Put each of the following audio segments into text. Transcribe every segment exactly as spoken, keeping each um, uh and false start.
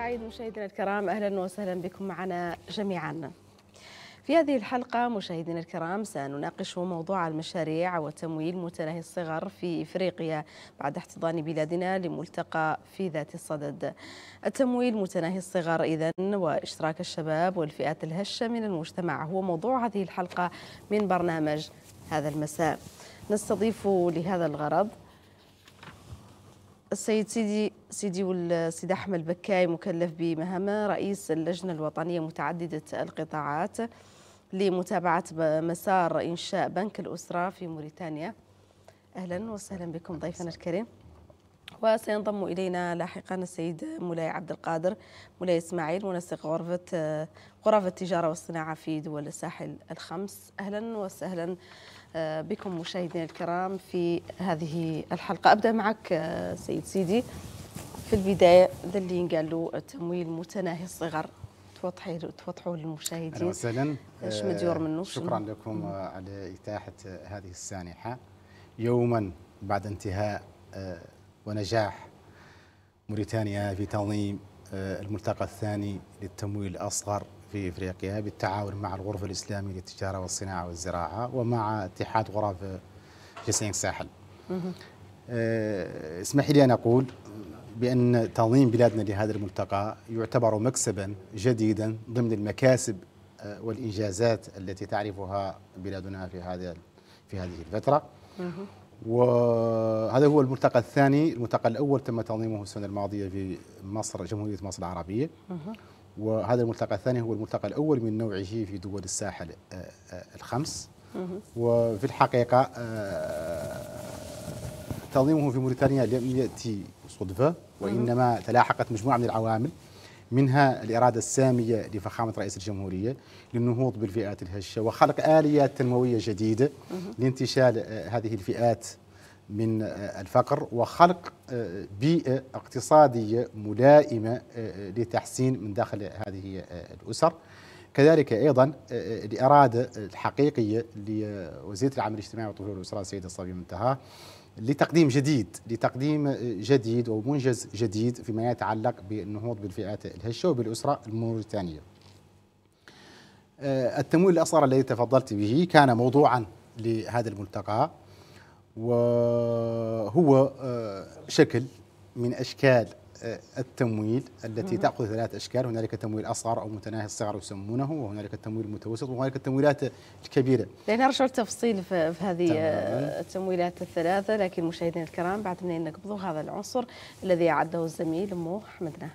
سعيد مشاهدينا الكرام، أهلا وسهلا بكم معنا جميعا. في هذه الحلقة مشاهدينا الكرام سنناقش موضوع المشاريع وتمويل متناهي الصغر في إفريقيا بعد احتضان بلادنا لملتقى في ذات الصدد. التمويل متناهي الصغر إذن واشتراك الشباب والفئات الهشة من المجتمع هو موضوع هذه الحلقة من برنامج هذا المساء. نستضيف لهذا الغرض السيد سيدي سيدي والسيد أحمد بكاي، مكلف بمهام رئيس اللجنة الوطنية متعددة القطاعات لمتابعة مسار إنشاء بنك الأسرة في موريتانيا. أهلا وسهلا بكم ضيفنا الكريم. وسينضم إلينا لاحقا السيد مولاي عبد القادر مولاي إسماعيل، منسق غرفة غرف التجارة والصناعة في دول الساحل الخمس. أهلا وسهلا بكم مشاهدينا الكرام في هذه الحلقة. أبدأ معك سيد سيدي. في البداية ذا اللي ينقال له التمويل متناهي الصغر، توضحي توضحوا للمشاهدين. أهلا وسهلا. ايش مديور منه؟ شكرا لكم مم. على إتاحة هذه السانحة يوما بعد انتهاء ونجاح موريتانيا في تنظيم الملتقى الثاني للتمويل الأصغر في إفريقيا بالتعاون مع الغرفة الإسلامية للتجارة والصناعة والزراعة ومع اتحاد غرف جسيم الساحل. اسمح لي أن أقول بأن تنظيم بلادنا لهذا الملتقى يعتبر مكسبا جديدا ضمن المكاسب والإنجازات التي تعرفها بلادنا في هذا في هذه الفترة. وهذا هو الملتقى الثاني. الملتقى الأول تم تنظيمه السنة الماضية في مصر، جمهورية مصر العربية، وهذا الملتقى الثاني هو الملتقى الأول من نوعه في دول الساحل الخمس. وفي الحقيقة تنظيمه في موريتانيا لم يأتي صدفة، وإنما تلاحقت مجموعة من العوامل، منها الإرادة السامية لفخامة رئيس الجمهورية للنهوض بالفئات الهشة وخلق آليات تنموية جديدة لانتشال هذه الفئات من الفقر وخلق بيئة اقتصادية ملائمة لتحسين من داخل هذه الأسر. كذلك أيضا الإرادة الحقيقية لوزيرة العمل الاجتماعي والطفولة والأسرة السيدة صبية منتهى لتقديم جديد لتقديم جديد ومنجز جديد فيما يتعلق بالنهوض بالفئات الهشة وبالأسرة الموريتانية. التمويل الأصغر الذي تفضلت به كان موضوعا لهذا الملتقى، وهو شكل من أشكال التمويل التي تأخذ ثلاث أشكال. هنالك تمويل أصغر أو متناهي الصغر يسمونه، وهنالك التمويل المتوسط، وهنالك التمويلات الكبيرة. لنرجع التفصيل في هذه تمام. التمويلات الثلاثة، لكن مشاهدينا الكرام بعد أن نقبضوا هذا العنصر الذي أعده الزميل مو حمدنا.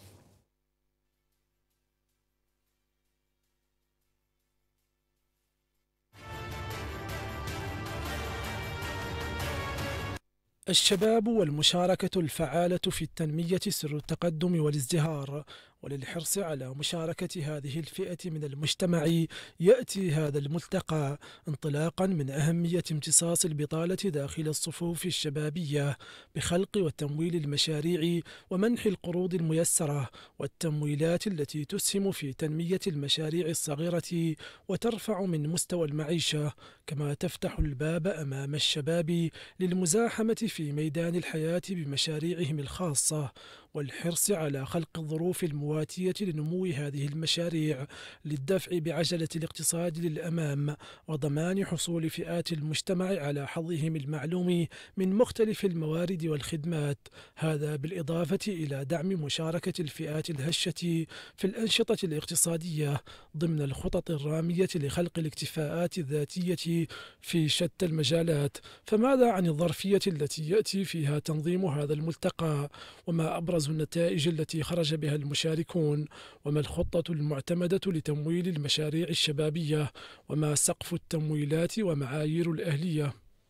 الشباب والمشاركة الفعالة في التنمية سر التقدم والازدهار، وللحرص على مشاركة هذه الفئة من المجتمع يأتي هذا الملتقى انطلاقا من أهمية امتصاص البطالة داخل الصفوف الشبابية بخلق وتمويل المشاريع ومنح القروض الميسرة والتمويلات التي تسهم في تنمية المشاريع الصغيرة وترفع من مستوى المعيشة، كما تفتح الباب أمام الشباب للمزاحمة في ميدان الحياة بمشاريعهم الخاصة والحرص على خلق الظروف المواتية لنمو هذه المشاريع للدفع بعجلة الاقتصاد للأمام وضمان حصول فئات المجتمع على حظهم المعلوم من مختلف الموارد والخدمات. هذا بالإضافة إلى دعم مشاركة الفئات الهشة في الأنشطة الاقتصادية ضمن الخطط الرامية لخلق الاكتفاءات الذاتية في شتى المجالات. فماذا عن الظرفية التي يأتي فيها تنظيم هذا الملتقى؟ وما أبرز النتائج التي خرج بها المشاركون؟ وما الخطة المعتمدة لتمويل المشاريع الشبابية؟ وما سقف التمويلات ومعايير الأهلية؟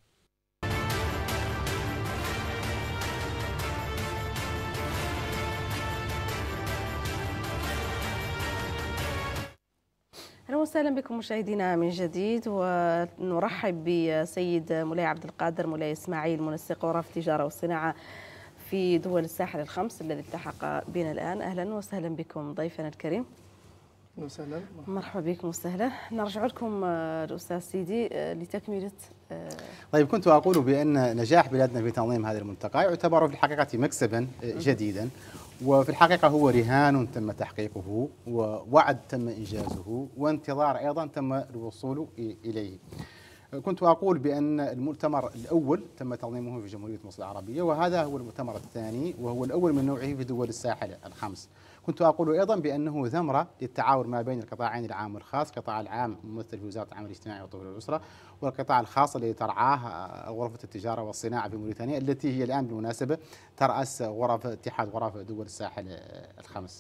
أهلا وسهلا بكم مشاهدينا من جديد، ونرحب بسيد مولاي عبد القادر مولاي إسماعيل، منسق غرف التجارة والصناعة في دول الساحل الخمس الذي التحق بنا الآن. أهلا وسهلا بكم ضيفنا الكريم. اهلا وسهلا. مرحبا بكم وسهلا. نرجع لكم الأستاذ سيدي لتكملة. طيب، كنت أقول بأن نجاح بلادنا في تنظيم هذا الملتقى يعتبر في الحقيقة مكسبا جديدا، وفي الحقيقة هو رهان تم تحقيقه ووعد تم إنجازه وانتظار أيضا تم الوصول إليه. كنت أقول بأن المؤتمر الأول تم تنظيمه في جمهورية مصر العربية، وهذا هو المؤتمر الثاني وهو الأول من نوعه في دول الساحل الخمس. كنت أقول أيضا بأنه ثمرة للتعاون ما بين القطاعين العام والخاص، القطاع العام ممثل في وزارة العمل الاجتماعي والطفولة والأسرة، والقطاع الخاص الذي ترعاه غرفة التجارة والصناعة في موريتانيا التي هي الآن بالمناسبة ترأس غرف اتحاد غرف دول الساحل الخمس.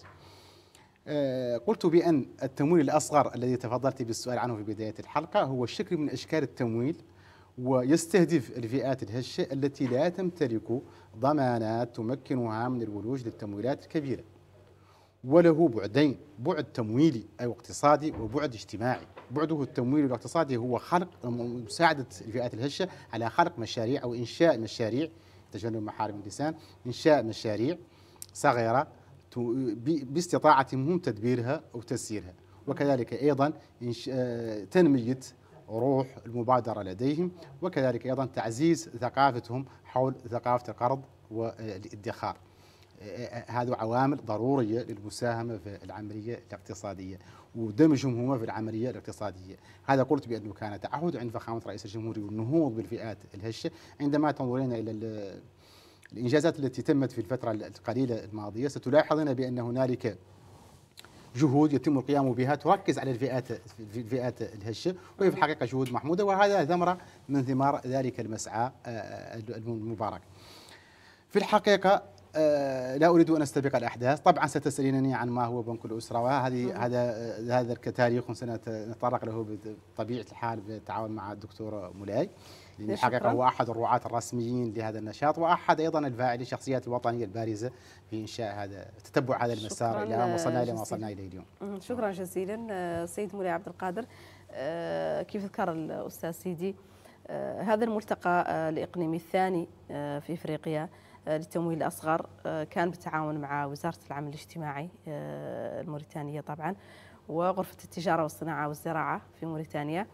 قلت بأن التمويل الأصغر الذي تفضلت بالسؤال عنه في بداية الحلقة هو شكل من أشكال التمويل، ويستهدف الفئات الهشة التي لا تمتلك ضمانات تمكنها من الولوج للتمويلات الكبيرة، وله بعدين: بعد تمويلي أو اقتصادي وبعد اجتماعي. بعده التمويلي والاقتصادي هو خلق مساعدة الفئات الهشة على خلق مشاريع أو إنشاء مشاريع، تجنب محارم اللسان، إنشاء مشاريع صغيرة باستطاعتهم هم تدبيرها أو تسييرها، وكذلك أيضا تنمية روح المبادرة لديهم، وكذلك أيضا تعزيز ثقافتهم حول ثقافة القرض والادخار. هذه عوامل ضرورية للمساهمة في العملية الاقتصادية ودمجهم هما في العملية الاقتصادية. هذا قلت بأنه كان تعهد عند فخامة رئيس الجمهورية والنهوض بالفئات الهشة. عندما تنظرين إلى الإنجازات التي تمت في الفترة القليلة الماضية ستلاحظين بأن هنالك جهود يتم القيام بها تركز على الفئات الفئات الهشة، وهي في الحقيقة جهود محمودة، وهذا ثمرة من ثمار ذلك المسعى المبارك. في الحقيقة لا أريد أن أستبق الأحداث، طبعا ستسألينني عن ما هو بنك الأسرة، وهذه هذا هذا كتاريخ سنتطرق له بطبيعة الحال بالتعاون مع الدكتور مولاي، لأن الحقيقة هو أحد الرعاة الرسميين لهذا النشاط، وأحد أيضا الفاعلين الشخصيات الوطنية البارزة في إنشاء هذا تتبع هذا المسار إلى وصلنا إلى ما وصلنا إليه اليوم. شكرا جزيلا سيد مولاي عبد القادر. كيف ذكر الأستاذ سيدي، هذا الملتقى الإقليمي الثاني في إفريقيا للتمويل الأصغر كان بالتعاون مع وزارة العمل الاجتماعي الموريتانية طبعا، وغرفة التجارة والصناعة والزراعة في موريتانيا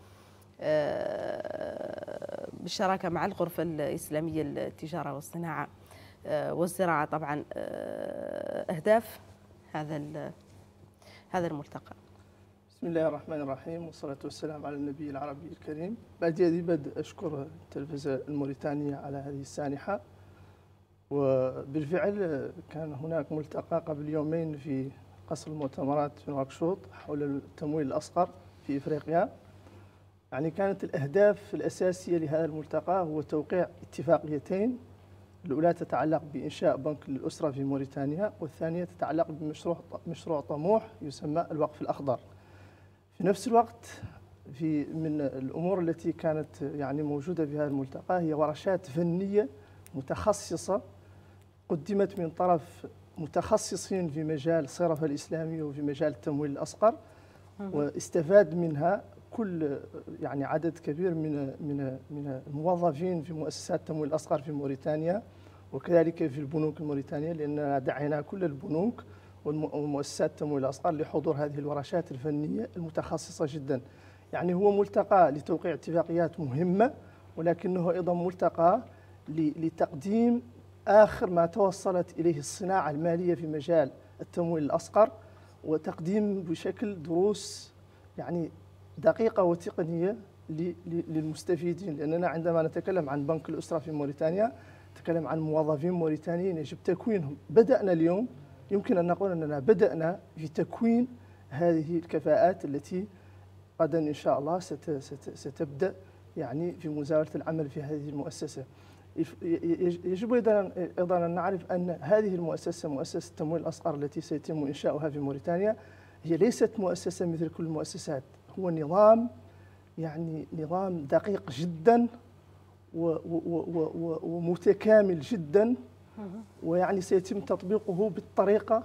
بالشراكة مع الغرفة الإسلامية للتجارة والصناعة والزراعة. طبعا أهداف هذا هذا الملتقى. بسم الله الرحمن الرحيم، والصلاة والسلام على النبي العربي الكريم. بعد يدي بدء أشكر التلفزة الموريتانية على هذه السانحة، وبالفعل كان هناك ملتقى قبل يومين في قصر المؤتمرات في نواكشوط حول التمويل الأصغر في إفريقيا. يعني كانت الأهداف الأساسية لهذا الملتقى هو توقيع اتفاقيتين، الأولى تتعلق بإنشاء بنك للأسرة في موريتانيا، والثانية تتعلق بمشروع مشروع طموح يسمى الوقف الأخضر. في نفس الوقت في من الأمور التي كانت يعني موجودة في هذا الملتقى هي ورشات فنية متخصصة قدمت من طرف متخصصين في مجال الصرافة الإسلامية وفي مجال التمويل الأصغر، واستفاد منها كل يعني عدد كبير من من من الموظفين في مؤسسات التمويل الأصغر في موريتانيا، وكذلك في البنوك الموريتانية، لأننا دعينا كل البنوك ومؤسسات التمويل الأصغر لحضور هذه الورشات الفنية المتخصصة جدا. يعني هو ملتقى لتوقيع اتفاقيات مهمة، ولكنه أيضا ملتقى لتقديم آخر ما توصلت إليه الصناعة المالية في مجال التمويل الأصغر، وتقديم بشكل دروس يعني دقيقة وتقنية للمستفيدين. لأننا عندما نتكلم عن بنك الأسرة في موريتانيا نتكلم عن موظفين موريتانيين يجب تكوينهم. بدأنا اليوم، يمكن أن نقول أننا بدأنا في تكوين هذه الكفاءات التي غدا إن شاء الله ستبدأ يعني في مزاولة العمل في هذه المؤسسة. يجب أيضا أن نعرف أن هذه المؤسسة مؤسسة التمويل الأصغر التي سيتم إنشاؤها في موريتانيا هي ليست مؤسسة مثل كل المؤسسات، هو نظام يعني نظام دقيق جدا ومتكامل جدا، ويعني سيتم تطبيقه بالطريقة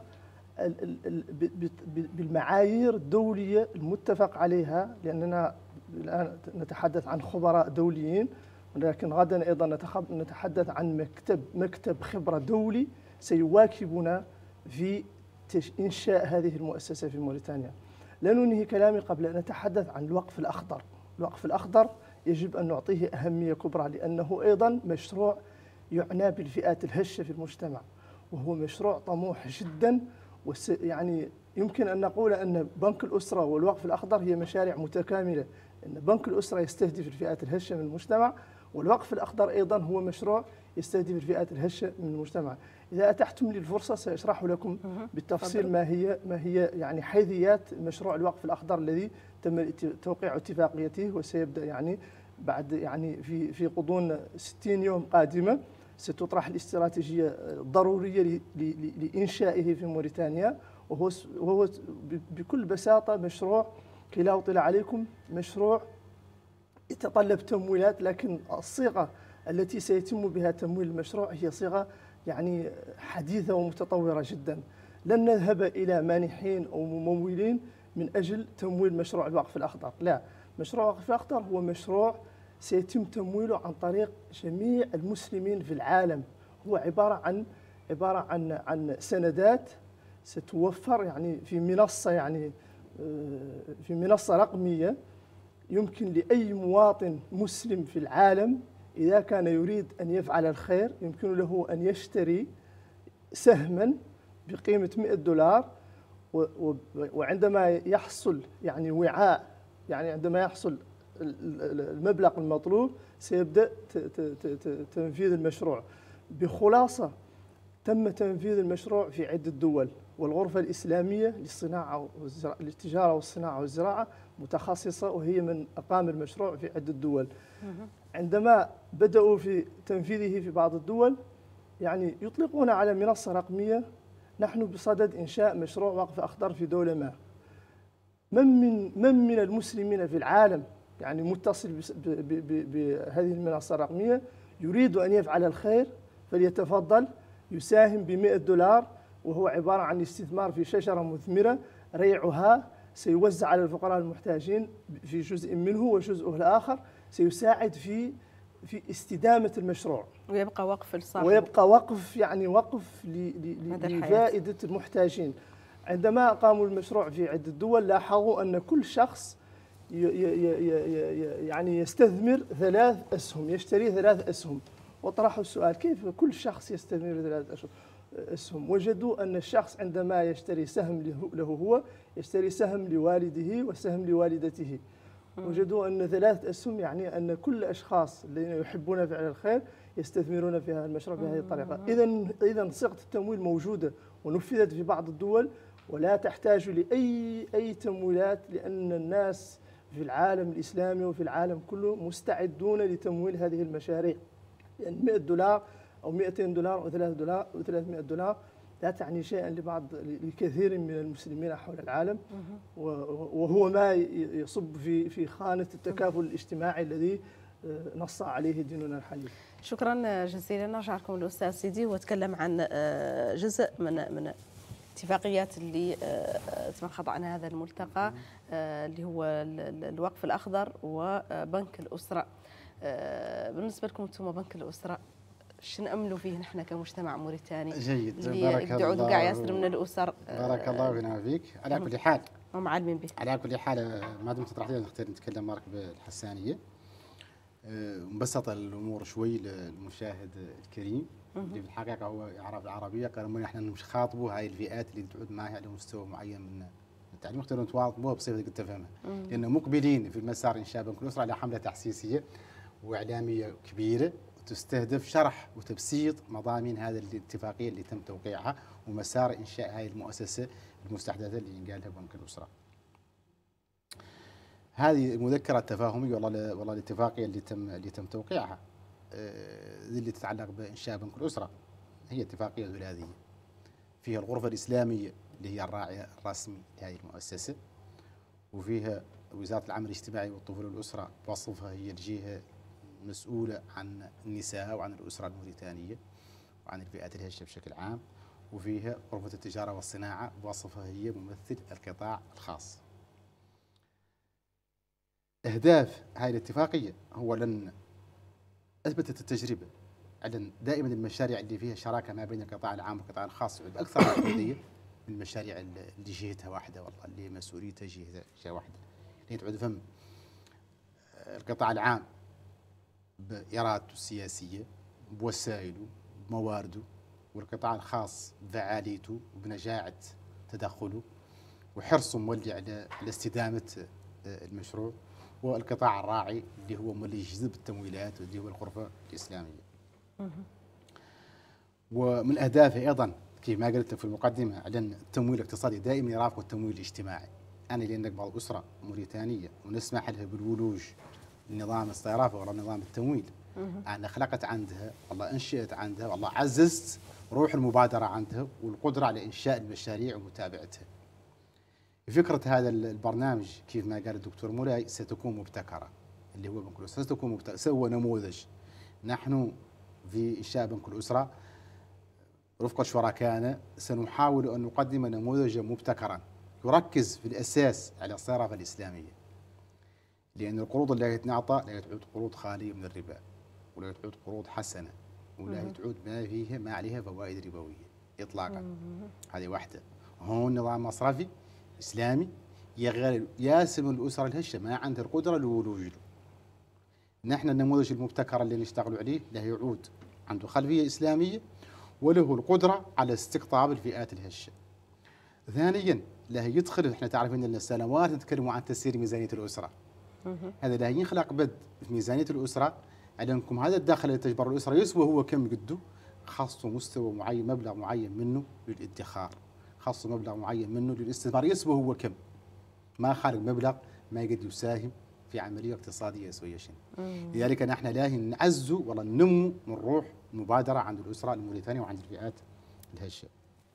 بالمعايير الدولية المتفق عليها، لأننا الآن نتحدث عن خبراء دوليين، ولكن غدا أيضا نتحدث عن مكتب مكتب خبرة دولي سيواكبنا في إنشاء هذه المؤسسة في موريتانيا. لا ننهي كلامي قبل أن نتحدث عن الوقف الأخضر. الوقف الأخضر يجب أن نعطيه أهمية كبرى، لأنه أيضا مشروع يعنى بالفئات الهشة في المجتمع، وهو مشروع طموح جدا. يعني يمكن أن نقول أن بنك الأسرة والوقف الأخضر هي مشاريع متكاملة، أن بنك الأسرة يستهدف الفئات الهشة من المجتمع، والوقف الأخضر أيضا هو مشروع يستهدف الفئات الهشة من المجتمع. إذا أتحتم لي الفرصة سأشرح لكم بالتفصيل ما هي ما هي يعني حيثيات مشروع الوقف الأخضر الذي تم توقيع اتفاقيته، وسيبدأ يعني بعد يعني في في غضون ستين يوم قادمة ستطرح الاستراتيجية الضرورية لإنشائه في موريتانيا. وهو وهو بكل بساطة مشروع، كي لا أطيل عليكم، مشروع يتطلب تمويلات، لكن الصيغة التي سيتم بها تمويل المشروع هي صيغة يعني حديثة ومتطورة جدا. لن نذهب إلى مانحين أو ممولين من أجل تمويل مشروع الوقف الأخضر، لا، مشروع الوقف الأخضر هو مشروع سيتم تمويله عن طريق جميع المسلمين في العالم. هو عبارة عن عبارة عن عن سندات ستوفر يعني في منصة يعني في منصة رقمية، يمكن لأي مواطن مسلم في العالم إذا كان يريد أن يفعل الخير يمكن له أن يشتري سهما بقيمة مئة دولار، وعندما يحصل يعني وعاء يعني عندما يحصل المبلغ المطلوب سيبدأ تنفيذ المشروع. بخلاصة تم تنفيذ المشروع في عدة دول، والغرفة الإسلامية للصناعة للتجارة والصناعة والزراعة متخصصة وهي من أقام المشروع في عدة دول. عندما بدأوا في تنفيذه في بعض الدول يعني يطلقون على منصة رقمية، نحن بصدد إنشاء مشروع وقف أخضر في دولة ما. من من من من المسلمين في العالم يعني متصل بهذه المنصة الرقمية يريد أن يفعل الخير فليتفضل يساهم بمئة دولار، وهو عبارة عن استثمار في شجرة مثمرة ريعها سيوزع على الفقراء المحتاجين في جزء منه، وجزءه الآخر سيساعد في في استدامة المشروع، ويبقى وقف لصاحبه، ويبقى وقف يعني وقف لفائدة المحتاجين. عندما قاموا المشروع في عدة دول لاحظوا أن كل شخص يعني يستثمر ثلاث أسهم، يشتري ثلاث أسهم، وطرحوا السؤال كيف كل شخص يستثمر ثلاث أسهم؟ وجدوا أن الشخص عندما يشتري سهم له هو يشتري سهم لوالده وسهم لوالدته. وجدوا أن ثلاث أسهم يعني أن كل الأشخاص الذين يحبون فعل الخير يستثمرون في هذا المشروع بهذه الطريقة. إذا إذا صيغة التمويل موجودة ونفذت في بعض الدول ولا تحتاج لأي أي تمويلات، لأن الناس في العالم الإسلامي وفي العالم كله مستعدون لتمويل هذه المشاريع. لأن يعني مئة دولار أو مئتين دولار أو ثلاثة دولار أو ثلاثمئة دولار لا تعني شيئا لبعض لكثير من المسلمين حول العالم، وهو ما يصب في في خانة التكافل الاجتماعي الذي نص عليه ديننا الحنيف. شكرا جزيلا. نرجع لكم الأستاذ سيدي وتكلم عن جزء من من اتفاقيات اللي تم خضعنا هذا الملتقى اللي هو الوقف الأخضر وبنك الأسرة. بالنسبة لكم أنتم بنك الأسرة شو نأملوا فيه نحن كمجتمع موريتاني؟ جيد، بارك الله. اللي قاع ياسر من الأسر. بارك الله فينا فيك. على كل حال ومعلمين به. على كل حال ما دمت تطرحين نختار نتكلم معك بالحسانية، مبسطة الأمور شوي للمشاهد الكريم اللي في الحقيقة هو يعرف العربية. قالوا احنا مش خاطبوا هاي الفئات اللي تعود معها على مستوى معين من التعليم، اختاروا نتواطبوها بصيغة قد تفهمها، لأنه مقبلين في المسار إنشاء بنك الأسرة على حملة تحسيسية وإعلامية كبيرة تستهدف شرح وتبسيط مضامين هذه الاتفاقية اللي تم توقيعها ومسار إنشاء هذه المؤسسة المستحدثة اللي ينقال لها بنك الأسرة. هذه المذكرة التفاهمية والله والله الاتفاقية اللي تم اللي تم توقيعها اللي تتعلق بإنشاء بنك الأسرة هي اتفاقية ثلاثية فيها الغرفة الإسلامية اللي هي الراعي الرسمي لهذه المؤسسة، وفيها وزارة العمل الاجتماعي والطفولة والأسرة بوصفها هي الجهة مسؤولة عن النساء وعن الأسرة الموريتانية وعن الفئات الهشة بشكل عام، وفيها غرفة التجارة والصناعة بوصفها هي ممثل القطاع الخاص. أهداف هذه الاتفاقية هو لأن أثبتت التجربة على دائما المشاريع اللي فيها شراكة ما بين القطاع العام والقطاع الخاص تعود أكثر عقلية من المشاريع اللي جهتها واحدة، والله اللي مسؤوليتها جهة جهة واحدة، اللي تعود فهم القطاع العام بإرادته السياسية بوسائله بموارده والقطاع الخاص بفعاليته وبنجاعة تدخله وحرصه مولي على على استدامة المشروع، والقطاع الراعي اللي هو مولي يجذب التمويلات واللي هو الغرفة الإسلامية. ومن أهدافه أيضا كيف ما قلت في المقدمة على التمويل الاقتصادي دائما يرافق التمويل الاجتماعي. أنا لأنك بعض أسرة موريتانية ونسمح لها بالولوج لنظام الصرافة ولا نظام التمويل، أنا خلقت عندها والله أنشئت عندها والله عززت روح المبادرة عندها والقدرة على إنشاء المشاريع ومتابعتها. فكرة هذا البرنامج كيف ما قال الدكتور مولاي ستكون مبتكرة، اللي هو بنك الأسرة ستكون مبتكرة، سوى نموذج. نحن في إنشاء بنك الأسرة رفقة شركائنا سنحاول أن نقدم نموذجا مبتكرا يركز في الأساس على الصرافة الإسلامية، لأن القروض اللي تنعطى لا تعود قروض خالية من الربا، ولا تعود قروض حسنة، ولا تعود ما فيها ما عليها فوائد ربوية إطلاقا. هذه واحدة. هون نظام مصرفي إسلامي يغير ياسم الأسرة الهشة ما عندها القدرة للولوج له. نحن النموذج المبتكر اللي نشتغل عليه له يعود عنده خلفية إسلامية وله القدرة على استقطاب الفئات الهشة. ثانيا له يدخل، احنا تعرفين ان السنوات نتكلموا عن تسيير ميزانية الأسرة. هذا له ينخلق بد في ميزانية الأسرة على انكم هذا الدخل اللي تجبر الأسرة يسوى هو كم قده، خاصه مستوى معين مبلغ معين منه للادخار، خاصه مبلغ معين منه للاستثمار يسوى هو كم، ما خارج مبلغ ما يقدر يساهم في عملية اقتصادية يسوي شيء. لذلك نحن لاهي نعزو والله ننمو من روح المبادرة عند الأسرة الموريتانية وعند الفئات الهشة.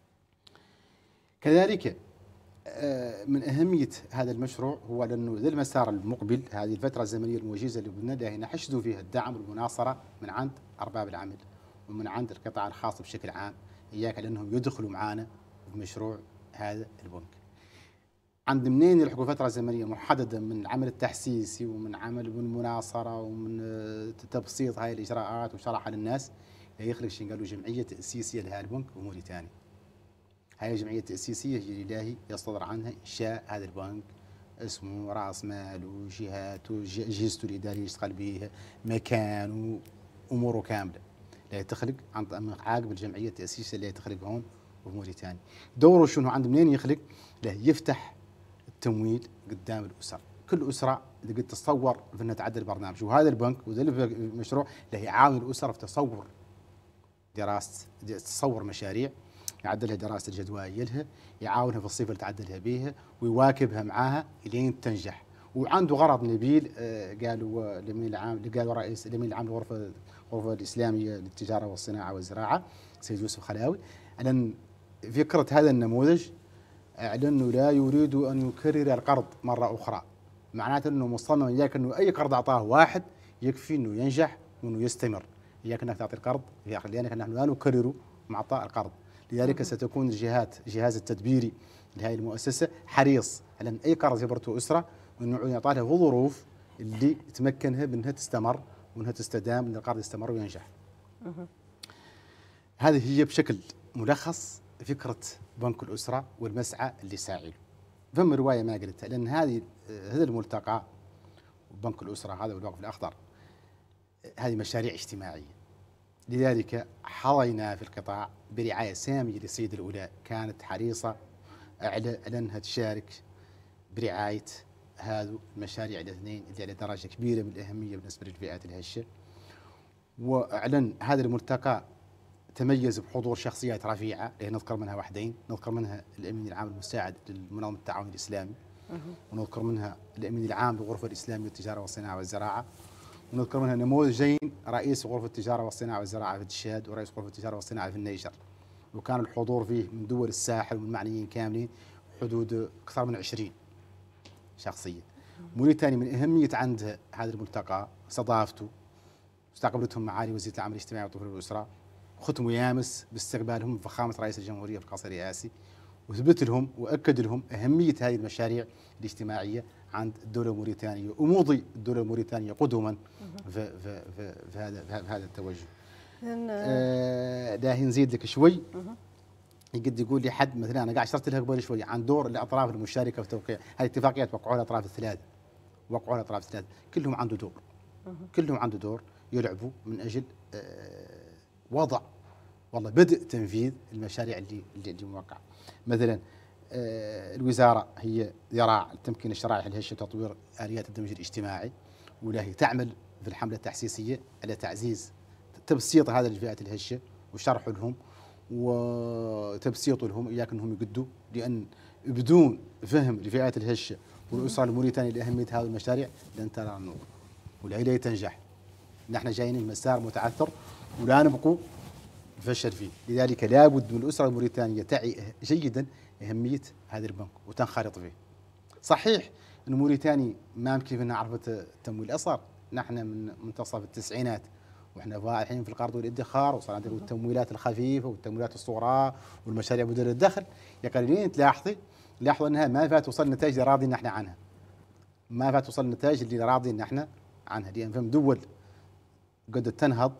كذلك من أهمية هذا المشروع هو لأنه ذا المسار المقبل هذه الفترة الزمنية الموجزة اللي بدنا لاهي نحشدوا فيها الدعم والمناصرة من عند أرباب العمل ومن عند القطاع الخاص بشكل عام، إياك لأنهم يدخلوا معنا بمشروع هذا البنك. عند منين يلحقوا فترة زمنية محددة من العمل التحسيسي ومن عمل المناصرة ومن تبسيط هاي الإجراءات وشرحها للناس، يخلق شيء قالوا جمعية تأسيسية لهذا البنك بموريتانيا. هاي الجمعية التأسيسية هي الإلهي يصدر عنها إنشاء هذا البنك، اسمه رأس مال وجهاته وجهزته الإدارية يشتغل بها مكان وأموره كاملة. لا تخلق عن عاقب الجمعية التأسيسية اللي تخلق هون بموريتانيا. دوره شنو عند منين يخلق؟ له يفتح التمويل قدام الأسر. كل أسرة اللي قد تتصور في أنها تعدل البرنامج، وهذا البنك وذا المشروع له يعاون الأسر في تصور دراسة تصور مشاريع، يعدلها دراسة الجدوى لها، يعاونها في الصيغة اللي تعدلها بيها ويواكبها معاها لين تنجح. وعنده غرض نبيل قالوا الأمين العام قالوا رئيس الأمين العام للغرفة الغرفة الإسلامية للتجارة والصناعة والزراعة سيد يوسف خلاوي، أن فكرة هذا النموذج على أنه لا يريد أن يكرر القرض مرة أخرى، معناته أنه مصمم إياك أنه أي قرض أعطاه واحد يكفي أنه ينجح وأنه يستمر، إياك أنك تعطي القرض لأنك نحن لا نكرر مع إعطاء القرض. لذلك ستكون الجهات الجهاز التدبيري لهذه المؤسسة حريص على أن أي قرض جبرته أسرة أنه يعطى لها ظروف اللي تمكنها بأنها تستمر وأنها تستدام أن القرض يستمر وينجح. هذه هي بشكل ملخص فكرة بنك الأسرة والمسعى اللي ساعي. فما رواية ما قلتها لأن هذه هذا الملتقى بنك الأسرة هذا والوقف الأخضر هذه مشاريع اجتماعية، لذلك حظينا في القطاع برعاية سامية للسيدة الأولى كانت حريصة على أنها تشارك برعاية هذه المشاريع الاثنين اللي على درجة كبيرة من الأهمية بالنسبة للفئات الهشة. وأعلن هذا الملتقى تميز بحضور شخصيات رفيعة، نذكر منها واحدين، نذكر منها الأمين العام المساعد للمنظمة التعاون الإسلامي، ونذكر منها الأمين العام للغرفة الإسلامية للتجارة والصناعة والزراعة، ونذكر منها نموذجين رئيس غرفة التجارة والصناعة والزراعة في التشاد ورئيس غرفة التجارة والصناعة في النيجر، وكان الحضور فيه من دول الساحل ومن معنيين كاملين حدود أكثر من عشرين شخصية. موريتانيا من أهمية عندها هذا الملتقى استضافته، استقبلتهم معالي وزيرة العمل الاجتماعي والطفولة والأسرة، ختموا يامس باستقبالهم بفخامة رئيس الجمهورية في القصر الرئاسي، وثبت لهم وأكد لهم أهمية هذه المشاريع الاجتماعية عند الدولة الموريتانية، وموضي الدولة الموريتانية قدما في, في, في, في, هذا, في هذا التوجه. آه ده نزيد لك شوي. يقد يقول لي حد مثلا أنا قاعد شرت لها قبل شوي عن دور الأطراف المشاركة في توقيع هذه الاتفاقيات، وقعوها الأطراف الثلاثة وقعوها الأطراف الثلاثة كلهم عنده دور كلهم عنده دور يلعبوا من أجل آه وضع والله بدء تنفيذ المشاريع اللي اللي, اللي موقعه. مثلا آه الوزاره هي ذراع تمكين الشرائح الهشه وتطوير اليات الدمج الاجتماعي، ولا هي تعمل في الحمله التحسيسيه على تعزيز تبسيط هذه الفئات الهشه وشرح لهم وتبسيط لهم اياك انهم يقدوا، لان بدون فهم الفئات الهشه والاسره الموريتانيه لاهميه هذه المشاريع لن ترى النور والعيله تنجح. نحن جايين المسار متعثر ولا نبقوا نفشل فيه، لذلك لابد من الاسره الموريتانيه تعي جيدا اهميه هذا البنك وتنخرط فيه. صحيح ان موريتانيا ما يمكن فينا عرفت التمويل الاصغر، نحن من منتصف التسعينات واحنا الحين في القرض والادخار، وصار عندنا التمويلات الخفيفه والتمويلات الصغرى والمشاريع بدون الدخل. يا قليلين تلاحظي لاحظوا انها ما فات توصل النتائج اللي راضيين نحن عنها. ما فات توصل النتائج اللي راضيين نحن عنها، لان فهم دول قد تنهض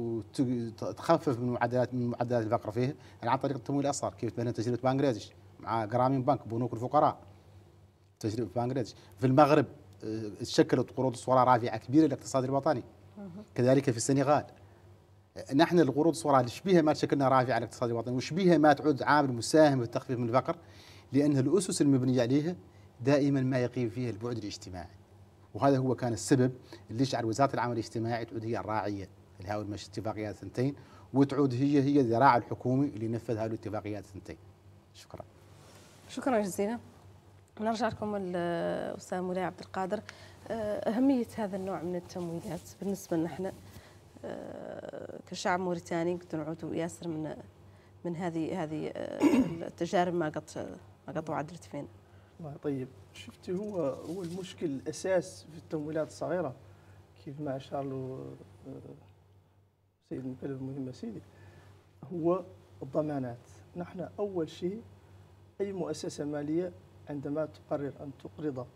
وتخفف من معدلات من معدلات الفقر فيها يعني عن طريق التمويل الاصغر. كيف مثلا تجربه بنغلاديش مع جرامين بنك بنوك الفقراء، تجربه بنغلاديش. في المغرب تشكلت قروض الصغرى رافعه كبيره للاقتصاد الوطني. كذلك في السنغال. نحن القروض الصغرى اللي شبيها ما تشكلنا رافعه على الاقتصاد الوطني، وشبيها ما تعود عامل مساهم في التخفيف من الفقر، لان الاسس المبنيه عليها دائما ما يقيم فيها البعد الاجتماعي. وهذا هو كان السبب اللي جعل وزاره العمل الاجتماعي تعود هي الراعيه لهذه الاتفاقيات الثنتين، وتعود هي هي الذراع الحكومي اللي نفذ هذه الاتفاقيات الثنتين. شكرا. شكرا جزيلا. نرجع لكم الاستاذ مولاي عبد القادر. اهميه هذا النوع من التمويلات بالنسبه لنا احنا كشعب موريتاني، قد نعود ياسر من من هذه هذه التجارب ما قط ما قط وعدلت فينا. طيب شفتي هو هو المشكل الاساس في التمويلات الصغيره كيف ما اشار له سيد المكلف المهم سيدي، هو الضمانات. نحن اول شيء اي مؤسسه ماليه عندما تقرر ان تقرض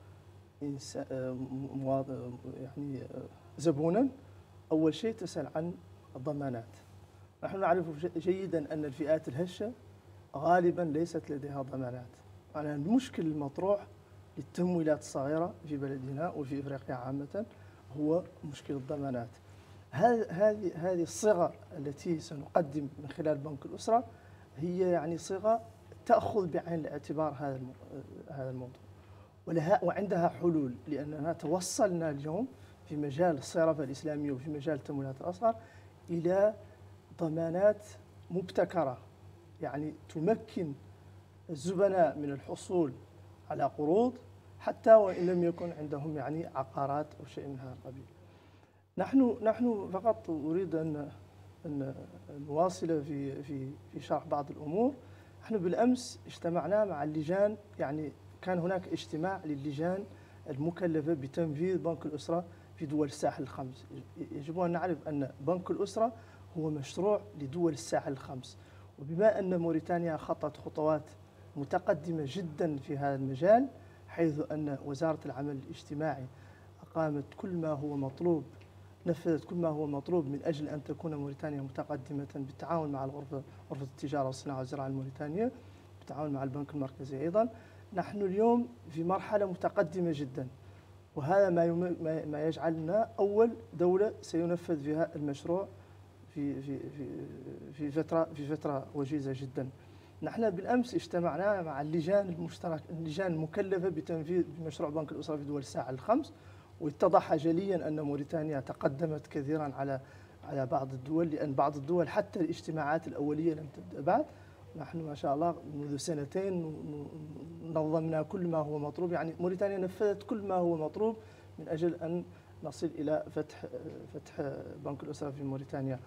يعني زبونا، اول شيء تسال عن الضمانات. نحن نعرف جيدا ان الفئات الهشه غالبا ليست لديها ضمانات. يعني المشكل المطروح للتمويلات الصغيره في بلدنا وفي افريقيا عامه هو مشكل الضمانات. هذه هذه الصيغه التي سنقدم من خلال بنك الاسره هي يعني صيغه تاخذ بعين الاعتبار هذا هذا الموضوع، ولها وعندها حلول، لاننا توصلنا اليوم في مجال الصرافه الاسلاميه وفي مجال التمويلات الاصغر الى ضمانات مبتكره، يعني تمكن الزبناء من الحصول على قروض حتى وان لم يكن عندهم يعني عقارات او شيء من هذا القبيل. نحن نحن فقط اريد ان ان نواصل في في في شرح بعض الامور. نحن بالامس اجتمعنا مع اللجان، يعني كان هناك اجتماع للجان المكلفه بتنفيذ بنك الاسره في دول الساحل الخمس. يجب ان نعرف ان بنك الاسره هو مشروع لدول الساحل الخمس، وبما ان موريتانيا خطت خطوات متقدمه جدا في هذا المجال، حيث ان وزاره العمل الاجتماعي اقامت كل ما هو مطلوب، نفذت كل ما هو مطلوب من اجل ان تكون موريتانيا متقدمه بالتعاون مع الغرفه غرفه التجاره والصناعه والزراعه الموريتانيه، بالتعاون مع البنك المركزي ايضا. نحن اليوم في مرحله متقدمه جدا، وهذا ما ما يجعلنا اول دوله سينفذ فيها المشروع في في في في فتره في فتره وجيزه جدا. نحن بالامس اجتمعنا مع اللجان المشترك اللجان المكلفه بتنفيذ مشروع بنك الاسره في دول الساحل الخمس، واتضح جليا ان موريتانيا تقدمت كثيرا على على بعض الدول، لان بعض الدول حتى الاجتماعات الاوليه لم تبدا بعد. نحن ما شاء الله منذ سنتين نظمنا كل ما هو مطلوب، يعني موريتانيا نفذت كل ما هو مطلوب من اجل ان نصل الى فتح فتح بنك الاسره في موريتانيا.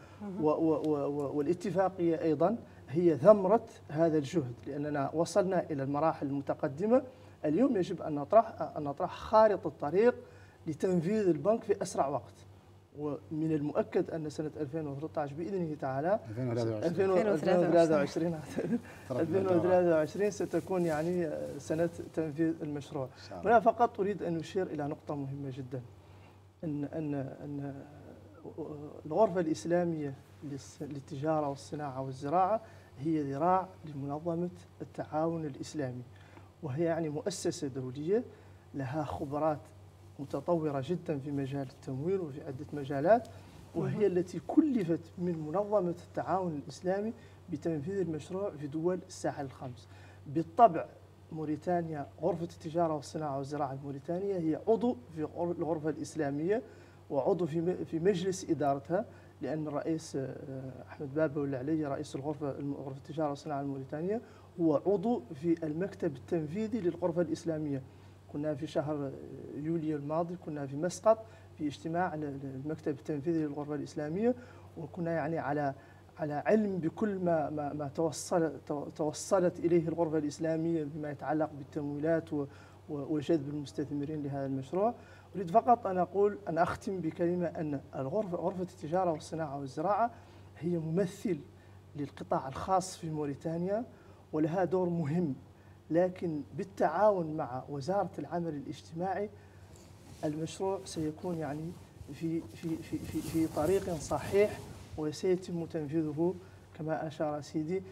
والاتفاقيه ايضا هي ثمره هذا الجهد، لاننا وصلنا الى المراحل المتقدمه. اليوم يجب ان نطرح ان نطرح خارطه الطريق لتنفيذ البنك في اسرع وقت. ومن المؤكد ان سنه ألفين وثلاثة عشر باذنه تعالى ألفين وثلاثة وعشرين ألفين وثلاثة وعشرين ستكون يعني سنه تنفيذ المشروع. هنا فقط اريد ان اشير الى نقطه مهمه جدا، ان ان ان الغرفه الاسلاميه للتجاره والصناعه والزراعه هي ذراع لمنظمه التعاون الاسلامي، وهي يعني مؤسسه دوليه لها خبرات متطورة جدا في مجال التمويل وفي عدة مجالات. وهي التي كلفت من منظمة التعاون الإسلامي بتنفيذ المشروع في دول الساحل الخمس. بالطبع موريتانيا، غرفة التجارة والصناعة والزراعة الموريتانية هي عضو في الغرفة الإسلامية وعضو في في مجلس إدارتها، لأن الرئيس أحمد بابا والعلي رئيس الغرفة غرفة التجارة والصناعة الموريتانية هو عضو في المكتب التنفيذي للغرفة الإسلامية. كنا في شهر يوليو الماضي كنا في مسقط في اجتماع المكتب التنفيذي للغرفة الإسلامية، وكنا يعني على على علم بكل ما ما, ما توصل توصلت إليه الغرفة الإسلامية بما يتعلق بالتمويلات وجذب المستثمرين لهذا المشروع. أريد فقط أن أقول أن أختم بكلمة أن الغرفة غرفة التجارة والصناعة والزراعة هي ممثل للقطاع الخاص في موريتانيا ولها دور مهم، لكن بالتعاون مع وزارة العمل الاجتماعي المشروع سيكون يعني في في في في, في طريق صحيح، وسيتم تنفيذه كما أشار سيدي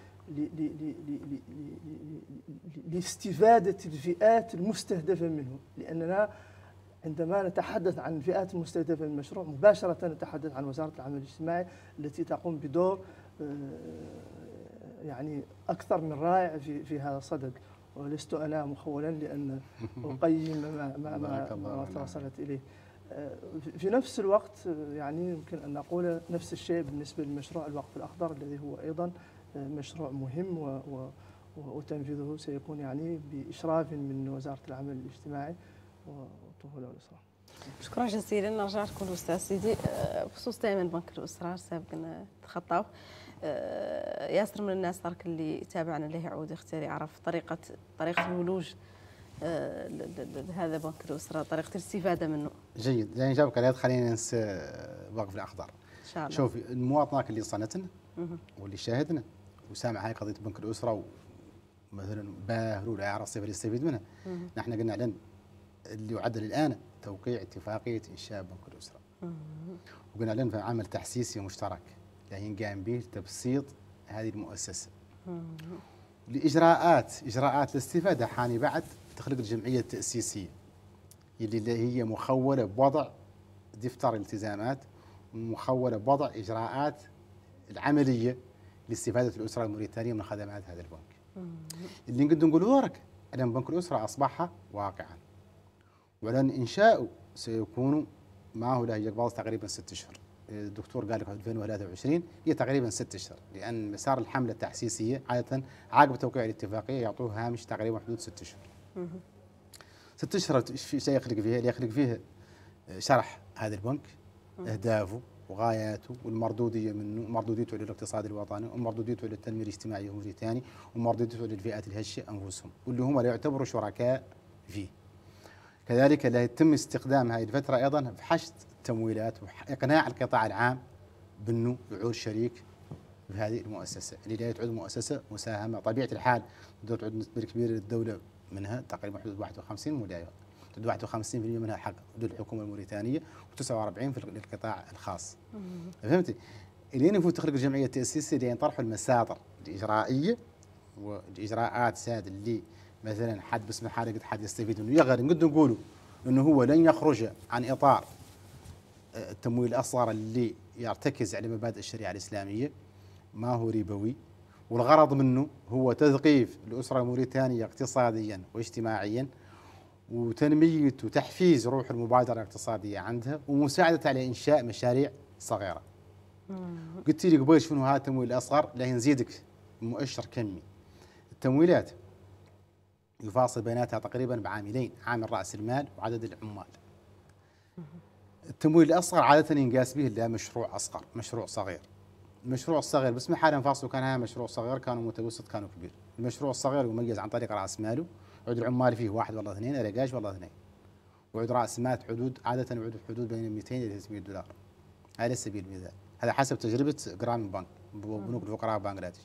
لاستفادة الفئات المستهدفة منه. لأننا عندما نتحدث عن الفئات المستهدفة من المشروع مباشرة نتحدث عن وزارة العمل الاجتماعي التي تقوم بدور يعني أكثر من رائع في في هذا الصدد، ولست أنا مخولا لأن أقيم ما ما ما, ما توصلت إليه. في نفس الوقت يعني يمكن أن نقول نفس الشيء بالنسبة للمشروع الوقف الأخضر الذي هو أيضا مشروع مهم و وتنفيذه سيكون يعني بإشراف من وزارة العمل الاجتماعي والطفولة والأسرة. شكرا جزيلا. نرجع لكم الأستاذ سيدي بخصوص دائما بنك الأسرة سابقا تخطاو. ياسر من الناس ترك اللي تابعنا له يعود يختار يعرف طريقة طريقة الولوج هذا بنك الأسرة، طريقة الاستفادة منه. جيد، يعني جابك على خلينا ننسى وقف الأخضر. إن شاء الله. شوف المواطن اللي صنتنا واللي شاهدنا وسامع هاي قضية بنك الأسرة ومثلا باهر ولا يعرف الصفة اللي يستفيد منها. نحن قلنا لن اللي يعدل الآن توقيع اتفاقية إنشاء بنك الأسرة. وقلنا لن في عمل تحسيسي مشترك يعني قام به تبسيط هذه المؤسسة. لإجراءات إجراءات الاستفادة حاني بعد تخلق الجمعية التأسيسية اللي هي مخولة بوضع دفتر الالتزامات ومخولة بوضع إجراءات العملية لاستفادة الأسرة الموريتانية من خدمات هذا البنك. اللي نقدر نقوله لك أن بنك الأسرة أصبح واقعا، ولأن إنشاؤه سيكون ما هو له يقبض تقريبا ست أشهر. الدكتور قال لك ألفين وثلاثة وعشرين هي تقريبا ست أشهر، لأن مسار الحملة التحسيسية عادة عقب توقيع الاتفاقية يعطوه هامش تقريبا حدود ست أشهر. ست أشهر شيء يخلق فيها اللي يخلق فيها شرح هذا البنك، أهدافه وغاياته والمردودية منه، مردوديته للاقتصاد الوطني ومردوديته للتنمية الاجتماعية الموريتاني ومردوديته للفئات الهشة أنفسهم واللي هم لا يعتبروا شركاء فيه. كذلك لا يتم استخدام هذه الفترة أيضا في حشد التمويلات وإقناع القطاع العام بأنه يعود شريك في هذه المؤسسة اللي لا تعد مؤسسة مساهمة. طبيعة الحال تعد نسبة كبيرة للدولة منها تقريبا حدود واحد وخمسين مليار، حدود واحد وخمسين بالمئة منها حق حدود الحكومة الموريتانية وتسعة وأربعين في القطاع الخاص. فهمتي؟ اللي نفوت تخرج الجمعية التأسيسية اللي ينطرحوا المساطر الإجرائية والإجراءات ساد اللي مثلا حد باسم حاله قد حد يستفيد منه يغير. نقدر نقولوا انه هو لن يخرج عن اطار التمويل الاصغر اللي يرتكز على مبادئ الشريعه الاسلاميه، ما هو ربوي، والغرض منه هو تثقيف الاسره الموريتانيه اقتصاديا واجتماعيا وتنميه وتحفيز روح المبادره الاقتصاديه عندها ومساعدة على انشاء مشاريع صغيره. قلت لي قبل شنو هذا التمويل الاصغر؟ لا نزيدك مؤشر كمي. التمويلات يفاصل بيناتها تقريبا بعاملين، عامل رأس المال وعدد العمال. التمويل الأصغر عادة ينقاس به لا مشروع أصغر، مشروع صغير. المشروع الصغير باسم حاله انفاصلوا كان هذا مشروع صغير، كانوا متوسط كانوا كبير. المشروع الصغير يميز عن طريق رأس ماله، عدد العمال فيه واحد والله اثنين، رقاش والله اثنين. وعد رأس مال حدود عادة يعود حدود بين مئتين إلى ثلاثمئة دولار. على سبيل المثال، هذا حسب تجربة جرامين بنك بنوك الفقراء بنغلاديش.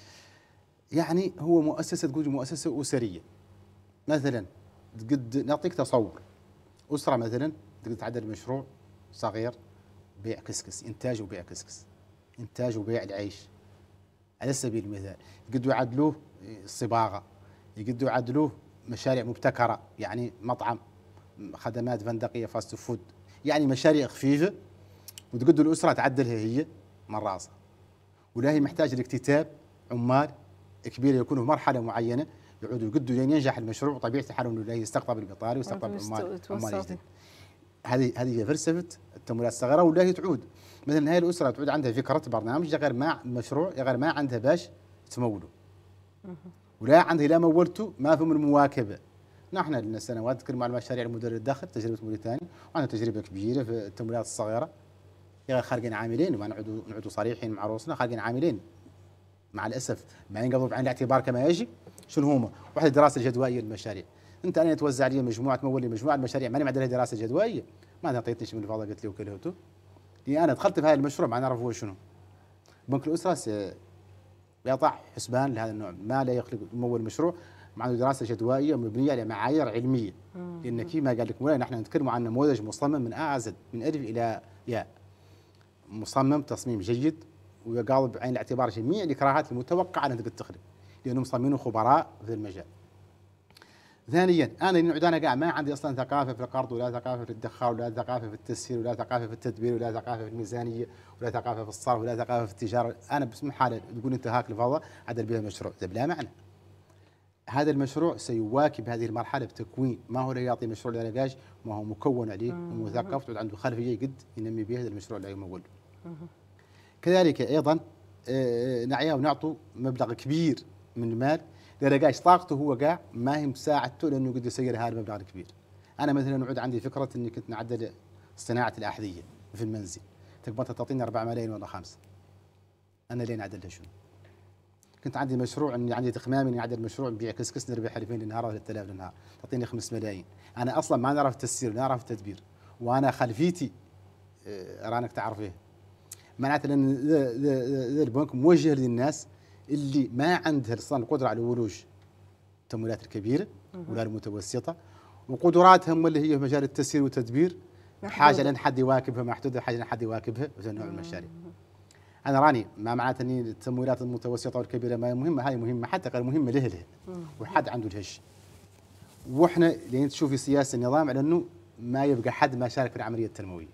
يعني هو مؤسسة تقول مؤسسة أسرية. مثلا قد نعطيك تصور أسرة مثلا تقدر تعدل مشروع صغير بيع كسكس، إنتاج وبيع كسكس، إنتاج وبيع العيش على سبيل المثال. يقدروا يعدلوه صباغة، يقدروا يعدلوه مشاريع مبتكرة يعني مطعم، خدمات فندقية، فاست فود، يعني مشاريع خفيفة وتقدر الاسره تعدلها هي من راسها، ولا هي محتاجه لاكتتاب عمال كبيره يكونوا في مرحله معينه يعودوا يقدوا لين ينجح المشروع، وطبيعه الحال انه لا يستقطب البطالي ويستقطب عمال عمال جديد. هذه هذه هي فلسفه التمويلات الصغيره، ولا هي تعود مثلا هاي الاسره تعود عندها فكره برنامج غير ما مشروع غير ما عندها باش تموله، ولا عندها لا مولته ما في من المواكبه. نحن لنا سنوات نتكلم مع المشاريع المدير الداخل تجربه موريتانيا، وعندنا تجربه كبيره في التمويلات الصغيره. يعني خارجين عاملين، ما نعودوا نعودوا صريحين مع رؤوسنا، خارجين عاملين مع الاسف ما ينقضوا بعين الاعتبار كما يجب. شنو هما؟ واحد دراسه جدوائيه للمشاريع. انت انا توزع لي مجموعه تمول لي مجموعه المشاريع ماني معدل لها دراسه جدوائيه، ما اعطيتنيش من الفضل قلت لي وكلهته. لي انا دخلت في هذا المشروع ما نعرف هو شنو. بنك الاسره يضع حسبان لهذا النوع، ما لا يخلق يمول مشروع مع دراسه جدوائيه مبنيه على معايير علميه. لان كما قال لك مولانا نحن نتكلم عن نموذج مصمم من أ زد من الف الى ياء، مصمم تصميم جيد ويقاضب بعين الاعتبار جميع الاكراهات المتوقعه ان تخلق، لانهم مصممين خبراء في المجال. ثانيا انا نعود انا قاعد ما عندي اصلا ثقافه في القرض، ولا ثقافه في الادخار، ولا ثقافه في التسهيل، ولا ثقافه في التدبير، ولا ثقافه في الميزانيه، ولا ثقافه في الصرف، ولا ثقافه في التجاره. انا باسم حاله تقول انت هاك الفضاء عدل بها مشروع، بلا معنى. هذا المشروع سيواكب هذه المرحله بتكوين، ما هو لا يعطي مشروع لا نقاش، ما هو مكون عليه ومثقف تعود عنده خلفيه قد ينمي به هذا المشروع اللي يمول. كذلك ايضا نعيا ونعطوا مبلغ كبير من المال لرقاش طاقته هو قاع ما هي مساعدته لانه يقدر يسير هذا المبلغ الكبير. انا مثلا نعود عندي فكره اني كنت نعدل صناعه الاحذيه في المنزل، تقبل تعطيني أربعة ملايين ولا خمسة، انا لين اعدلها شنو؟ كنت عندي مشروع اني عندي تخمام اني اعدل مشروع نبيع كسكس نربح ألفين للنهار ولا ثلاثة آلاف للنهار، تعطيني خمسة ملايين. انا اصلا ما نعرف التسيير ولا نعرف التدبير، وانا خلفيتي رانك تعرفيه. معناته لان ذا البنك موجه للناس اللي ما عندها اصلا القدره على ولوج التمويلات الكبيره ولا المتوسطه، وقدراتهم اللي هي في مجال التسيير والتدبير حاجه لان حد يواكبها، محدوده، حاجه لان حد يواكبها في نوع المشاريع. انا راني ما معناته اني التمويلات المتوسطه والكبيره ما هي مهمه، هاي مهمه حتى غير مهمه له له وحد عنده الهش. واحنا لين تشوفي سياسه النظام على انه ما يبقى حد ما شارك في العمليه التنمويه.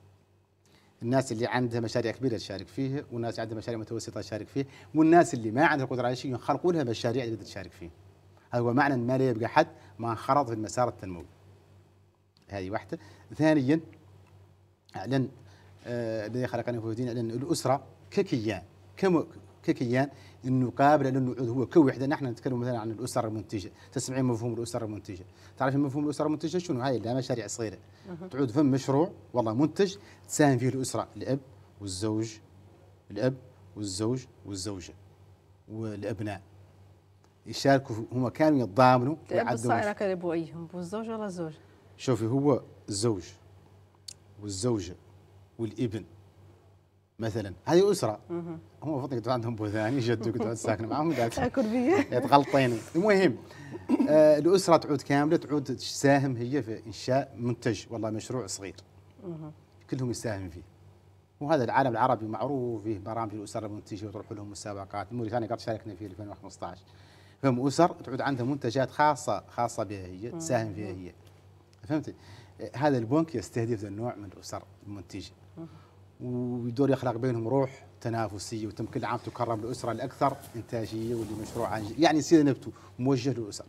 الناس اللي عندها مشاريع كبيره تشارك فيها، والناس اللي عندها مشاريع متوسطه تشارك فيها، والناس اللي ما عندها قدره على شيء يخلقوا لها مشاريع اللي تقدر تشارك فيها. هذا هو معنى ما لا يبقى حد ما انخرط في المسار التنموي. هذه واحده. ثانيا اعلن الذي خلقنا في دين اعلن الاسره ككيان كم ككيان انه قابل انه هو كوحده. نحن نتكلم مثلا عن الاسره المنتجه، تسمعين مفهوم الاسره المنتجه، تعرفين مفهوم الاسره المنتجه شنو؟ هاي لا مشاريع صغيره تعود فم مشروع والله منتج تساهم فيه الاسره، الاب والزوج، الاب والزوج والزوجه والابناء يشاركوا، هم كانوا يتضامنوا الاب الصغيره كان ابويهم والزوج ولا الزوج؟ شوفي هو الزوج والزوجه والابن مثلا، هذه اسره. هم المفروض يقعدوا عندهم بو ثاني جدو يقعدوا ساكنه معهم تاكل فيه يتغلطين. المهم آه الاسره تعود كامله تعود تساهم هي في انشاء منتج والله مشروع صغير كلهم يساهم فيه. وهذا العالم العربي معروف فيه برامج الاسر المنتجه وتروح لهم مسابقات. موريتانيا قد شاركنا فيه ألفين وخمسة عشر. فهم اسر تعود عندها منتجات خاصه خاصه بها هي تساهم فيها هي. فهمتي؟ هذا البنك يستهدف ذا النوع من الاسر المنتجه ويدور يخلق بينهم روح تنافسيه وتمكن العام تكرم الاسره الاكثر انتاجيه واللي مشروع يعني يصير نبته موجه للاسر.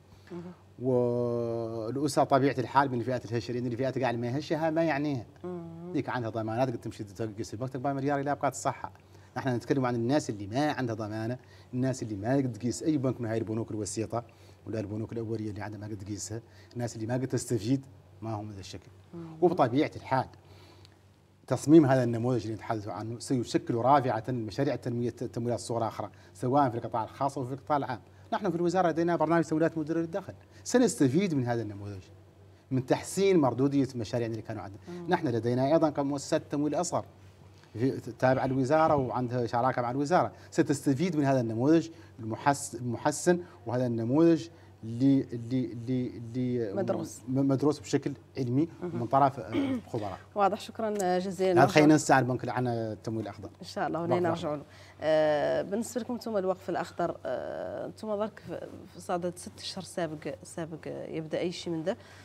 والاسره طبيعه الحال من الفئات الهشه، لان الفئات قاعده ما هشها ما يعنيها. ذيك عندها ضمانات قد تمشي تقيس البنك تقبل مليار الى ابقات الصحه. نحن نتكلم عن الناس اللي ما عندها ضمانه، الناس اللي ما قد تقيس اي بنك من هاي البنوك الوسيطه ولا البنوك الاوليه اللي عندها ما قد تقيسها، الناس اللي ما قد تستفيد ما هم هذا الشكل. وبطبيعه الحال تصميم هذا النموذج اللي نتحدث عنه سيشكل رافعه لمشاريع التنميه التمويلات الصغرى اخرى سواء في القطاع الخاص او في القطاع العام. نحن في الوزاره لدينا برنامج تمويلات مدير الدخل، سنستفيد من هذا النموذج من تحسين مردوديه المشاريع اللي كانوا عندنا. نحن لدينا ايضا كمؤسسات التمويل الاصغر تابعه الوزاره وعندها شراكه مع الوزاره، ستستفيد من هذا النموذج المحسن المحسن وهذا النموذج اللي اللي اللي اللي مدروس مدروس بشكل علمي من طرف خبراء. واضح. شكرا جزيلا. خلينا نسعى البنك عن التمويل الاخضر ان شاء الله ولين نرجعوا له. آه بالنسبه لكم انتم الوقف الاخضر، آه انتم ظلك في صادت ست اشهر سابق سابق يبدا اي شيء من ذا،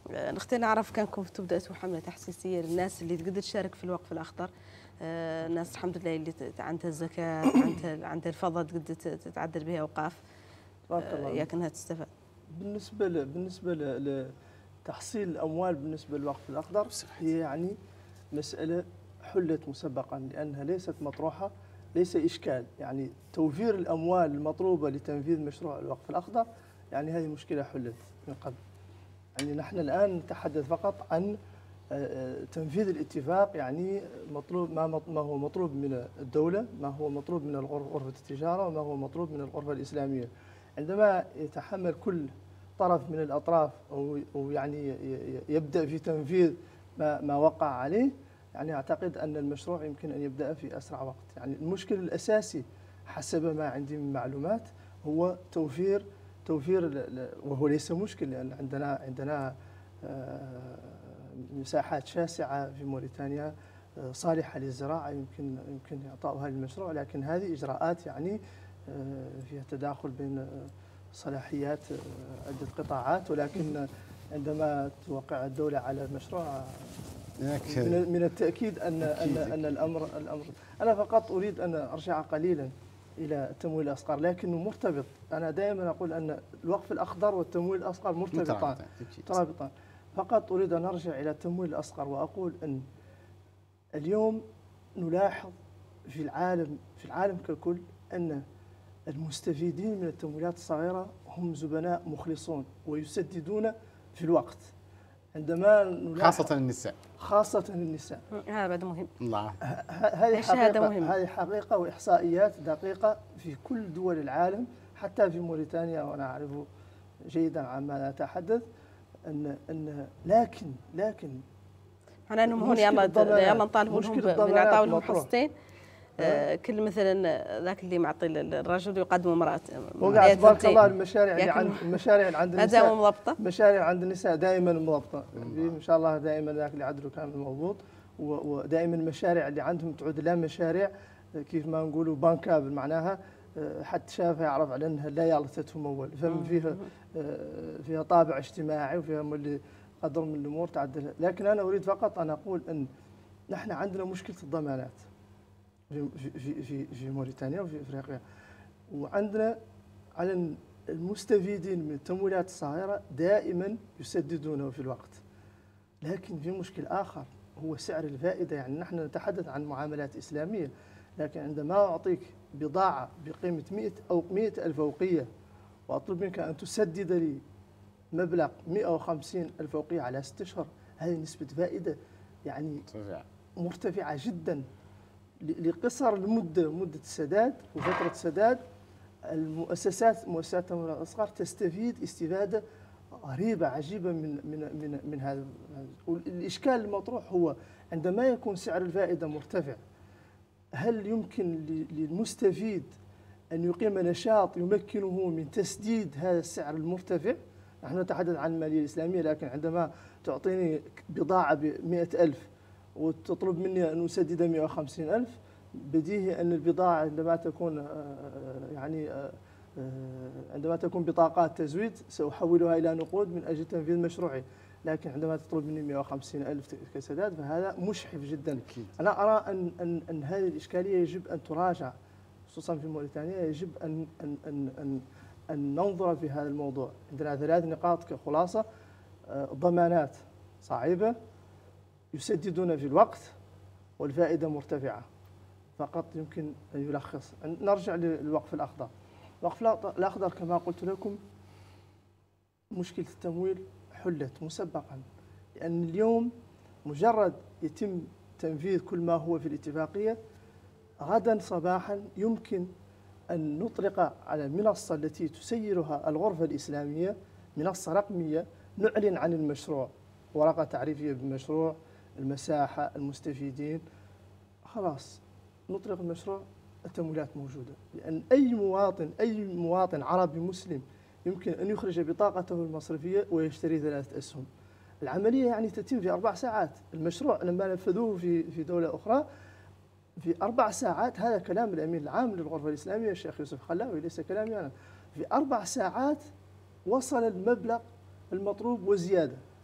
نختار نعرف كان كنتوا بدأتوا حملة تحسيسية للناس اللي تقدر تشارك في الوقف الأخضر، الناس الحمد لله اللي عندها الزكاة عندها عندها الفضة تقدر تتعدل بها أوقاف ياكنها تستفاد. بالنسبة ل... بالنسبة لتحصيل الأموال بالنسبة للوقف الأخضر هي يعني مسألة حلت مسبقا لأنها ليست مطروحة، ليس إشكال، يعني توفير الأموال المطلوبة لتنفيذ مشروع الوقف الأخضر يعني هذه مشكلة حلت من قبل. يعني نحن الآن نتحدث فقط عن تنفيذ الاتفاق، يعني مطلوب ما ما هو مطلوب من الدولة، ما هو مطلوب من غرفة التجارة، وما هو مطلوب من الغرفة الإسلامية. عندما يتحمل كل طرف من الأطراف أو يعني يبدأ في تنفيذ ما ما وقع عليه، يعني أعتقد أن المشروع يمكن أن يبدأ في أسرع وقت. يعني المشكل الأساسي حسب ما عندي من معلومات هو توفير توفير وهو ليس مشكل، لأن عندنا عندنا مساحات شاسعة في موريتانيا صالحة للزراعة يمكن يمكن إعطاؤها للمشروع، لكن هذه إجراءات يعني فيها تداخل بين صلاحيات عدة قطاعات، ولكن عندما توقع الدولة على المشروع من التأكيد أن أن أن الأمر الأمر أنا فقط أريد أن أرجع قليلا إلى التمويل الأصغر، لكنه مرتبط. أنا دائما أقول أن الوقف الأخضر والتمويل الأصغر مرتبطان مرتبطان. فقط أريد أن أرجع إلى التمويل الأصغر وأقول أن اليوم نلاحظ في العالم في العالم ككل أن المستفيدين من التمويلات الصغيرة هم زبناء مخلصون ويسددون في الوقت. عندما نلاحظ خاصة النساء خاصة النساء هذا بعد مهم. الله هذه حقيقة مهم. هذه حقيقة وإحصائيات دقيقة في كل دول العالم، حتى في موريتانيا، وأنا أعرف جيدا عما أتحدث. أن أن لكن لكن معناه انهم هون يلا يلا نطالبوا لهم بنعطوا لهم حصتين. آه كل مثلا ذاك اللي معطي الرجل يقدم امراه. وقاعد تبارك الله المشاريع اللي عند المشاريع اللي عند النساء دائما مضبطه. المشاريع عند النساء دائما مضبطه ان شاء الله، دائما ذاك اللي عدله كان مضبوط، ودائما المشاريع اللي عندهم تعود لا مشاريع كيف ما نقولوا بانكابل، معناها حتى شافها يعرف على انها لا يالته مول، فما فيها فيها طابع اجتماعي وفيها اللي قدر من الامور تعدلها. لكن انا اريد فقط ان اقول ان نحن عندنا مشكله الضمانات في في في في موريتانيا وفي افريقيا، وعندنا على المستفيدين من التمويلات الصغيره دائما يسددونه في الوقت. لكن في مشكل اخر هو سعر الفائده. يعني نحن نتحدث عن معاملات اسلاميه، لكن عندما اعطيك بضاعه بقيمه مئة او مئة ألف أوقية واطلب منك ان تسدد لي مبلغ مئة وخمسين ألف أوقية على ستة أشهر، هذه نسبة فائدة يعني مرتفعة جدا لقصر المدة، مدة السداد وفترة السداد. المؤسسات مؤسسات التمويل الأصغر تستفيد استفادة غريبة عجيبة من من من من هذا. الإشكال المطروح هو عندما يكون سعر الفائدة مرتفع، هل يمكن للمستفيد أن يقيم نشاط يمكنه من تسديد هذا السعر المرتفع؟ نحن نتحدث عن المالية الإسلامية، لكن عندما تعطيني بضاعة بمئة ألف وتطلب مني أن أسدد مئة وخمسين ألف، بديهي أن البضاعة عندما تكون يعني عندما تكون بطاقات تزويد سأحولها إلى نقود من أجل تنفيذ مشروعي. لكن عندما تطلب مني مئة وخمسين ألف كسداد فهذا مشحف جدا. أنا أرى أن أن أن هذه الإشكالية يجب أن تراجع، خصوصا في موريتانيا. يجب أن أن أن أن أن ننظر في هذا الموضوع. عندنا ثلاث نقاط كخلاصة: ضمانات صعبة، يسددون في الوقت، والفائدة مرتفعة. فقط يمكن أن يلخص. نرجع للوقف الأخضر. الوقف الأخضر كما قلت لكم مشكلة التمويل حلت مسبقا، لأن اليوم مجرد يتم تنفيذ كل ما هو في الاتفاقية، غدا صباحا يمكن أن نطلق على المنصة التي تسيرها الغرفة الإسلامية، منصة رقمية، نعلن عن المشروع، ورقة تعريفية بالمشروع، المساحة، المستفيدين، خلاص نطلق المشروع، التمويلات موجودة. لأن أي مواطن أي مواطن عربي مسلم يمكن أن يخرج بطاقته المصرفية ويشتري ثلاثة أسهم. العملية يعني تتم في أربع ساعات. المشروع لما نفذوه في في دولة أخرى في أربع ساعات، هذا كلام الأمين العام للغرفة الإسلامية الشيخ يوسف خلاوي، ليس كلامي أنا. في أربع ساعات وصل المبلغ المطلوب وزيادة.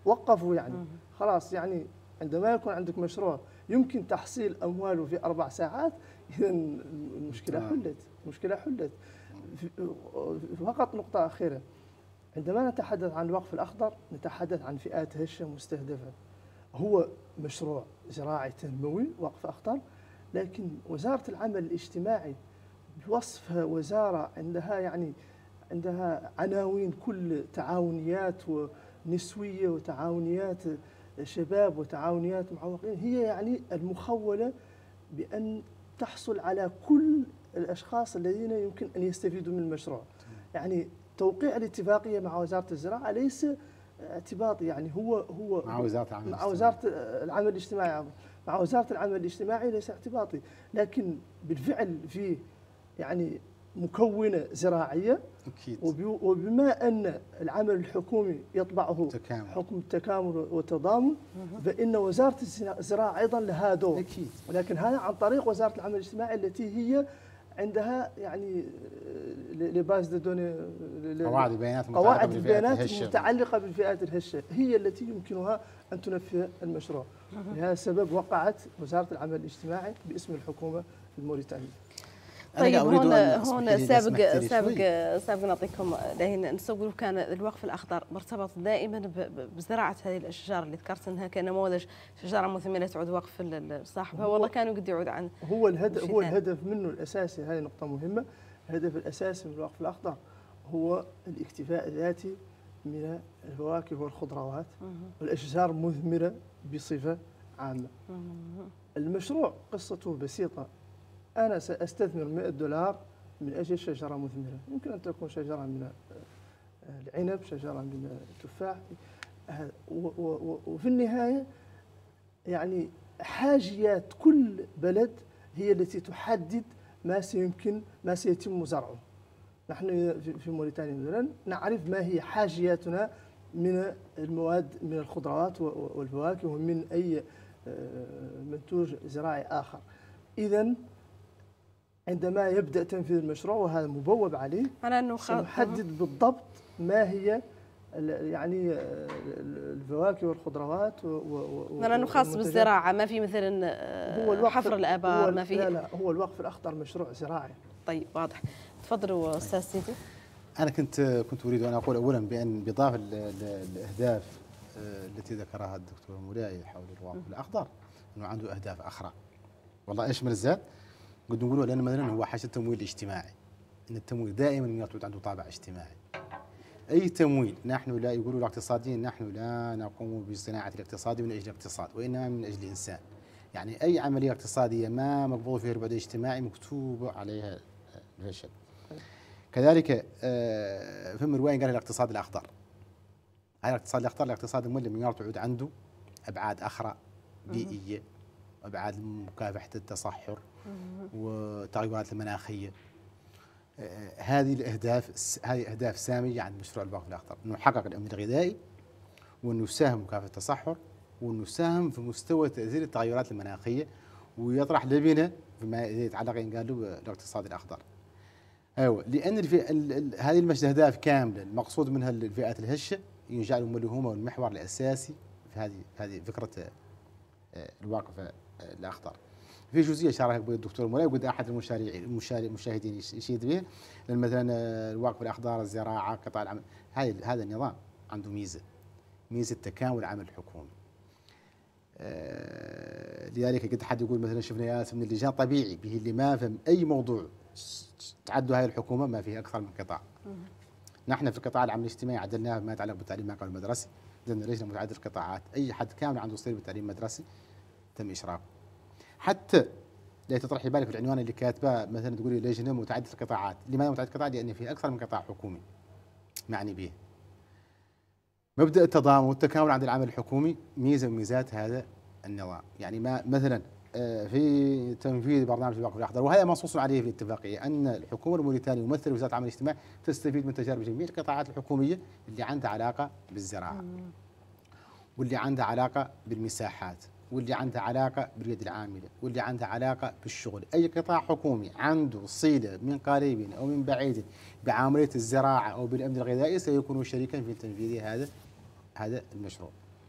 وقفوا يعني خلاص. يعني عندما يكون عندك مشروع يمكن تحصيل أمواله في أربع ساعات، إذا المشكلة حلت، المشكلة حلت. فقط نقطة أخيرة، عندما نتحدث عن الوقف الأخضر نتحدث عن فئات هشة مستهدفة. هو مشروع زراعي تنموي وقف أخضر، لكن وزارة العمل الاجتماعي بوصفها وزارة عندها يعني عندها عناوين كل تعاونيات ونسوية وتعاونيات شباب وتعاونيات معوقين، هي يعني المخولة بأن تحصل على كل الأشخاص الذين يمكن أن يستفيدوا من المشروع. يعني توقيع الاتفاقية مع وزارة الزراعة ليس اعتباطي، يعني هو هو مع وزارة العمل مع وزارة العمل الاجتماعي مع وزارة العمل الاجتماعي ليس اعتباطي، لكن بالفعل فيه يعني مكونة زراعية. أكيد. وبما أن العمل الحكومي يطبعه تكامل. حكم التكامل والتضامن، فإن وزارة الزراعة أيضا لها دور. أكيد. ولكن هذا عن طريق وزارة العمل الاجتماعي التي هي عندها يعني لباز دو دوني قواعد البيانات قواعد البيانات المتعلقة بالفئات الهشة، هي التي يمكنها أن تنفذ المشروع. لهذا السبب وقعت وزارة العمل الاجتماعي باسم الحكومة الموريتانية. طيب هون هون سابق سابق سابق نعطيكم لهن نسوي كان الوقف الاخضر مرتبط دائما بزراعه هذه الاشجار اللي ذكرت انها كنموذج شجره مثمره تعود وقف صاحبها، والله كانوا قد يعود عن هو الهدف هو الهدف منه الاساسي. هذه نقطه مهمه. الهدف الاساسي من الوقف الاخضر هو الاكتفاء الذاتي من الفواكه والخضروات والاشجار مثمره بصفه عامه. المشروع قصته بسيطه، أنا سأستثمر مئة دولار من أجل شجرة مثمرة، يمكن أن تكون شجرة من العنب، شجرة من التفاح، وفي النهاية يعني حاجيات كل بلد هي التي تحدد ما سيمكن ما سيتم زرعه. نحن في موريتانيا مثلا نعرف ما هي حاجياتنا من المواد من الخضروات والفواكه ومن أي منتوج زراعي آخر. إذن عندما يبدأ تنفيذ المشروع وهذا مبوب عليه، سنحدد بالضبط ما هي يعني الفواكه والخضروات لأنه خاص بالزراعة، ما في مثلا حفر الآبار، ما في. لا لا هو الوقف الأخضر مشروع زراعي. طيب واضح. تفضلوا أستاذ سيدي. أنا كنت كنت أريد أن أقول أولا بأن بإضافة الأهداف التي ذكرها الدكتور مولاي حول الوقف الأخضر، أنه عنده أهداف أخرى والله إيش من الزاد قد نقولوا، لأن مثلا هو حاجة التمويل الاجتماعي، إن التمويل دائما يعتمد عنده طابع اجتماعي. أي تمويل، نحن لا يقولوا الاقتصاديين نحن لا نقوم بصناعة الاقتصاد من أجل الاقتصاد وإنما من أجل الإنسان. يعني أي عملية اقتصادية ما مقبوض فيها البعد الاجتماعي مكتوب عليها الفشل. كذلك فم رواية قال الاقتصاد الأخضر. هذا الاقتصاد الأخضر الاقتصاد الملم يعود عنده أبعاد أخرى بيئية، أبعاد مكافحة التصحر والتغيرات المناخية. هذه الأهداف هذه أهداف سامية عند مشروع الوقف الأخضر، أنه يحقق الأمن الغذائي وأنه يساهم في مكافحة التصحر وأنه يساهم في مستوى تأثير التغيرات المناخية ويطرح لبنة فيما يتعلق قالوا بالاقتصاد الأخضر. أيوة، لأن هذه الأهداف كاملة المقصود منها الفئات الهشة يجعلهم اللي هم المحور الأساسي في هذه هذه فكرة الوقف الأخضر. في جزئيه شارها الدكتور مولاي وقد احد المشاريعين المشاهدين يشيد به، لان مثلا الوقف الاخضر الزراعه قطاع العمل هذا هذا النظام عنده ميزه ميزه تكامل العمل الحكومي. آه لذلك قد حد يقول مثلا شفنا ياس من اللجان طبيعي به اللي ما فهم اي موضوع تعدوا هاي الحكومه ما فيها اكثر من قطاع. نحن في قطاع العمل الاجتماعي عدلناه ما يتعلق بالتعليم ما قبل المدرسي، عندنا لجنه متعدده القطاعات، اي حد كامل عنده صيغه بالتعليم المدرسي تم اشراكه. حتى لا تطرحي بالك في العنوان اللي كاتباه مثلا تقولي لجنه متعدده القطاعات، لماذا متعدده القطاعات؟ لان في اكثر من قطاع حكومي معني به. مبدا التضامن والتكامل عند العمل الحكومي ميزه من ميزات هذا النظام، يعني ما مثلا في تنفيذ برنامج الوقف الاخضر وهذا منصوص عليه في الاتفاقيه ان الحكومه الموريتانيه ممثله وزاره العمل الاجتماعي تستفيد من تجارب جميع القطاعات الحكوميه اللي عندها علاقه بالزراعه واللي عندها علاقه بالمساحات واللي عندها علاقة باليد العاملة واللي عندها علاقة بالشغل. أي قطاع حكومي عنده صلة من قريب أو من بعيد بعملية الزراعة أو بالأمن الغذائي سيكون شريكا في تنفيذ هذا هذا المشروع.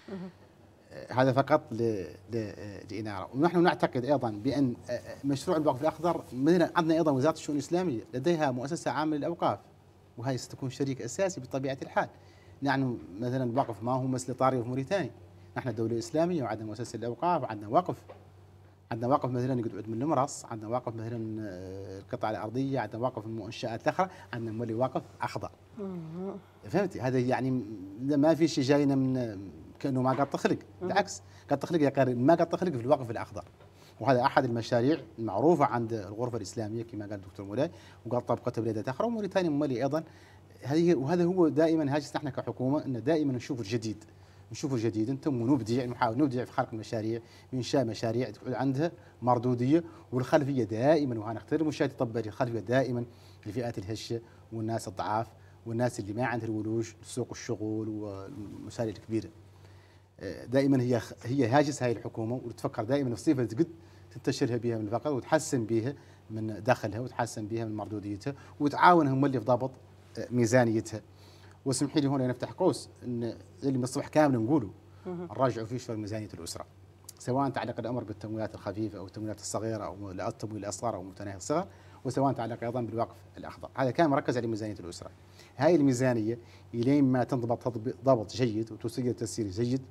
هذا فقط لإنارة. ونحن نعتقد أيضا بأن مشروع الوقف الأخضر مثلا عندنا أيضا وزارة الشؤون الإسلامية لديها مؤسسة عامة للأوقاف، وهي ستكون شريك أساسي بطبيعة الحال. نحن مثلا الوقف ما هو مثل إيطاليا وفي موريتانيا، نحن دولة إسلامية وعندنا مؤسسة للأوقاف وعندنا وقف، عندنا وقف مثلا يقعد من المرص، عندنا وقف مثلا القطع الأرضية، عندنا وقف المنشآت الأخرى، عندنا مولي وقف أخضر. فهمتي؟ هذا يعني ما في شيء جاينا من كأنه ما قد تخلق، بالعكس قد تخلق يا قارئ ما قد تخلق في الوقف الأخضر. وهذا أحد المشاريع المعروفة عند الغرفة الإسلامية كما قال الدكتور مولاي، وقد طبقتها بلادات أخرى وموريتانيا مولي أيضا. هذه وهذا هو دائما هاجس نحن كحكومة، أن دائما نشوف الجديد، نشوف الجديد انتم ونبدع، نحاول نبدع في خلق المشاريع، وانشاء مشاريع تكون عندها مردوديه، والخلفيه دائما وها نختار المشاهد يطبق الخلفيه دائما لفئات الهشه والناس الضعاف والناس اللي ما عندها الولوج لسوق الشغل والمشاريع الكبيره. دائما هي هي هاجس هاي الحكومه، وتفكر دائما في صفه قد تنتشرها بها من الفقر وتحسن بها من دخلها وتحسن بها من مردوديتها وتعاونهم اللي في ضبط ميزانيتها. واسمحي لي هنا نفتح قوس ان اللي من الصبح كامل نقوله نراجعوا فيه شوي ميزانيه الاسره، سواء تعلق الامر بالتمويلات الخفيفه او التمويلات الصغيره او التمويل الاصغر او متناهي الصغر، وسواء تعلق ايضا بالوقف الاخضر. هذا كان مركز على ميزانيه الاسره. هاي الميزانيه الين ما تنضبط ضبط جيد وتسير تسيير جيد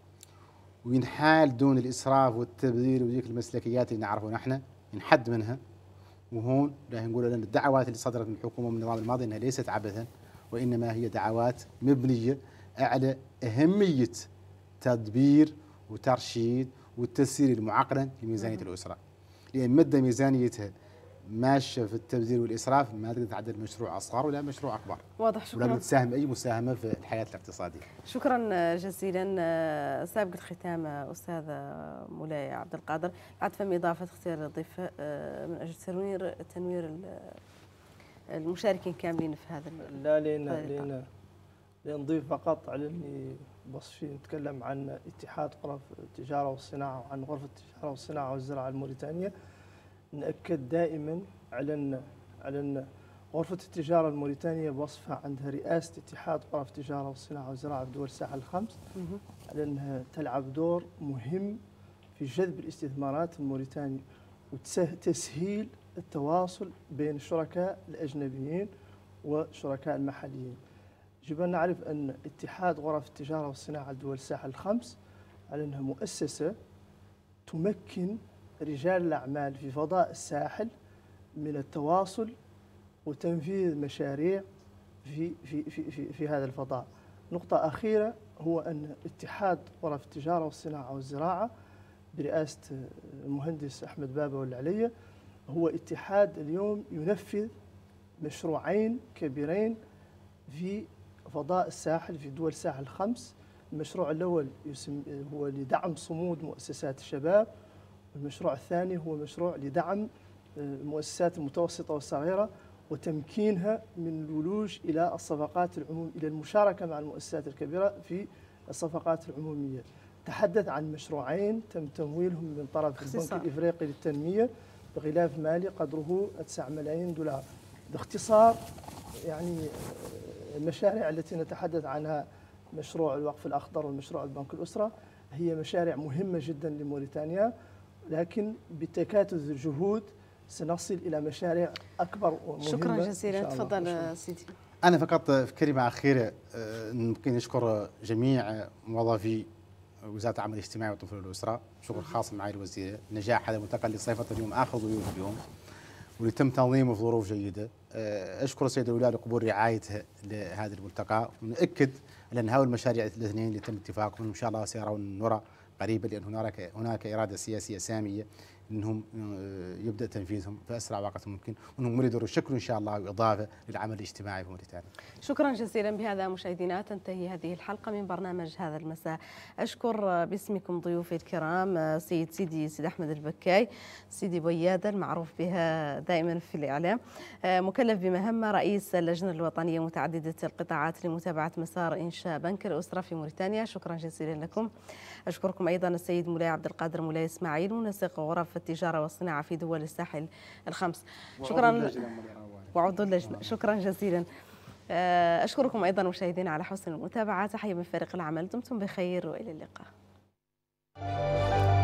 وينحال دون الاسراف والتبذير وذيك المسلكيات اللي نعرفها نحن، نحد منها. وهون راح نقول لان الدعوات اللي صدرت من الحكومه من النظام الماضي انها ليست عبثا، وإنما هي دعوات مبنية على أهمية تدبير وترشيد والتسيير المعقدا لميزانية الأسرة، لأن مدى ميزانيتها ماشية في التبذير والإسراف ما تقدر تعدل مشروع أصغر ولا مشروع أكبر. واضح. شكرا. ولا تساهم أي مساهمة في الحياة الاقتصادية. شكرا جزيلا. سابق الختام أستاذ مولاي عبد القادر، بعد فم إضافة اختيار الضيف من أجل تنوير تنوير المشاركين كاملين في هذا. لا لينا لينا لنضيف فقط على اني بس في نتكلم عن اتحاد غرف التجاره والصناعه وعن غرفه التجاره والصناعه والزراعه الموريتانيه. ناكد دائما على ان على ان غرفه التجاره الموريتانيه بوصفها عندها رئاسه اتحاد غرف التجاره والصناعه والزراعه في دول الساحل الخمس، على انها تلعب دور مهم في جذب الاستثمارات الموريتانيه وتسهيل التواصل بين الشركاء الأجنبيين والشركاء المحليين. يجب أن نعرف أن اتحاد غرف التجارة والصناعة لدول الساحل الخمس على أنها مؤسسة تمكن رجال الأعمال في فضاء الساحل من التواصل وتنفيذ مشاريع في في في في, في هذا الفضاء. نقطة أخيرة هو أن اتحاد غرف التجارة والصناعة والزراعة برئاسة المهندس أحمد بابا والعلية هو اتحاد اليوم ينفذ مشروعين كبيرين في فضاء الساحل في دول الساحل الخمس. المشروع الأول هو لدعم صمود مؤسسات الشباب، والمشروع الثاني هو مشروع لدعم المؤسسات المتوسطة والصغيرة وتمكينها من الولوج إلى الصفقات العمومية، إلى المشاركة مع المؤسسات الكبيرة في الصفقات العمومية. تحدث عن مشروعين تم تمويلهم من طرف البنك الإفريقي للتنمية بغلاف مالي قدره تسعة ملايين دولار. باختصار يعني المشاريع التي نتحدث عنها مشروع الوقف الأخضر والمشروع البنك الأسرة هي مشاريع مهمة جدا لموريتانيا، لكن بتكاتف الجهود سنصل إلى مشاريع أكبر ومهمة. شكرا جزيلا. تفضل سيدي. أنا فقط في كلمة أخيرة ممكن نشكر جميع موظفي وزارة العمل الاجتماعي والطفولة والأسرة، شكر خاص معالي الوزيرة. نجاح هذا الملتقى اللي صيفته اليوم آخر ضيوف اليوم واللي تم تنظيمه في ظروف جيدة. أشكر السيد الولاية لقبول رعايتها لهذا الملتقى، ونأكد على أن هؤلاء المشاريع الاثنين اللي تم اتفاقهم إن شاء الله سيرون نرى قريبا، لأن هناك هناك إرادة سياسية سامية انهم يبدا تنفيذهم في اسرع وقت ممكن، وانهم يريدوا شكل ان شاء الله واضافه للعمل الاجتماعي في موريتانيا. شكرا جزيلا. بهذا مشاهدينا تنتهي هذه الحلقه من برنامج هذا المساء. اشكر باسمكم ضيوفي الكرام سيد سيدي سيد احمد البكاي، سيدي بوياده المعروف بها دائما في الاعلام، مكلف بمهمه رئيس اللجنه الوطنيه متعدده القطاعات لمتابعه مسار انشاء بنك الاسره في موريتانيا. شكرا جزيلا لكم. اشكركم ايضا السيد مولاي عبد القادر مولاي اسماعيل منسق غرف التجاره والصناعه في دول الساحل الخمس. شكرا. وعضو اللجنه. شكرا جزيلا. أشكركم أيضا مشاهدينا على حسن المتابعة. تحية من فريق العمل، دمتم بخير وإلى اللقاء.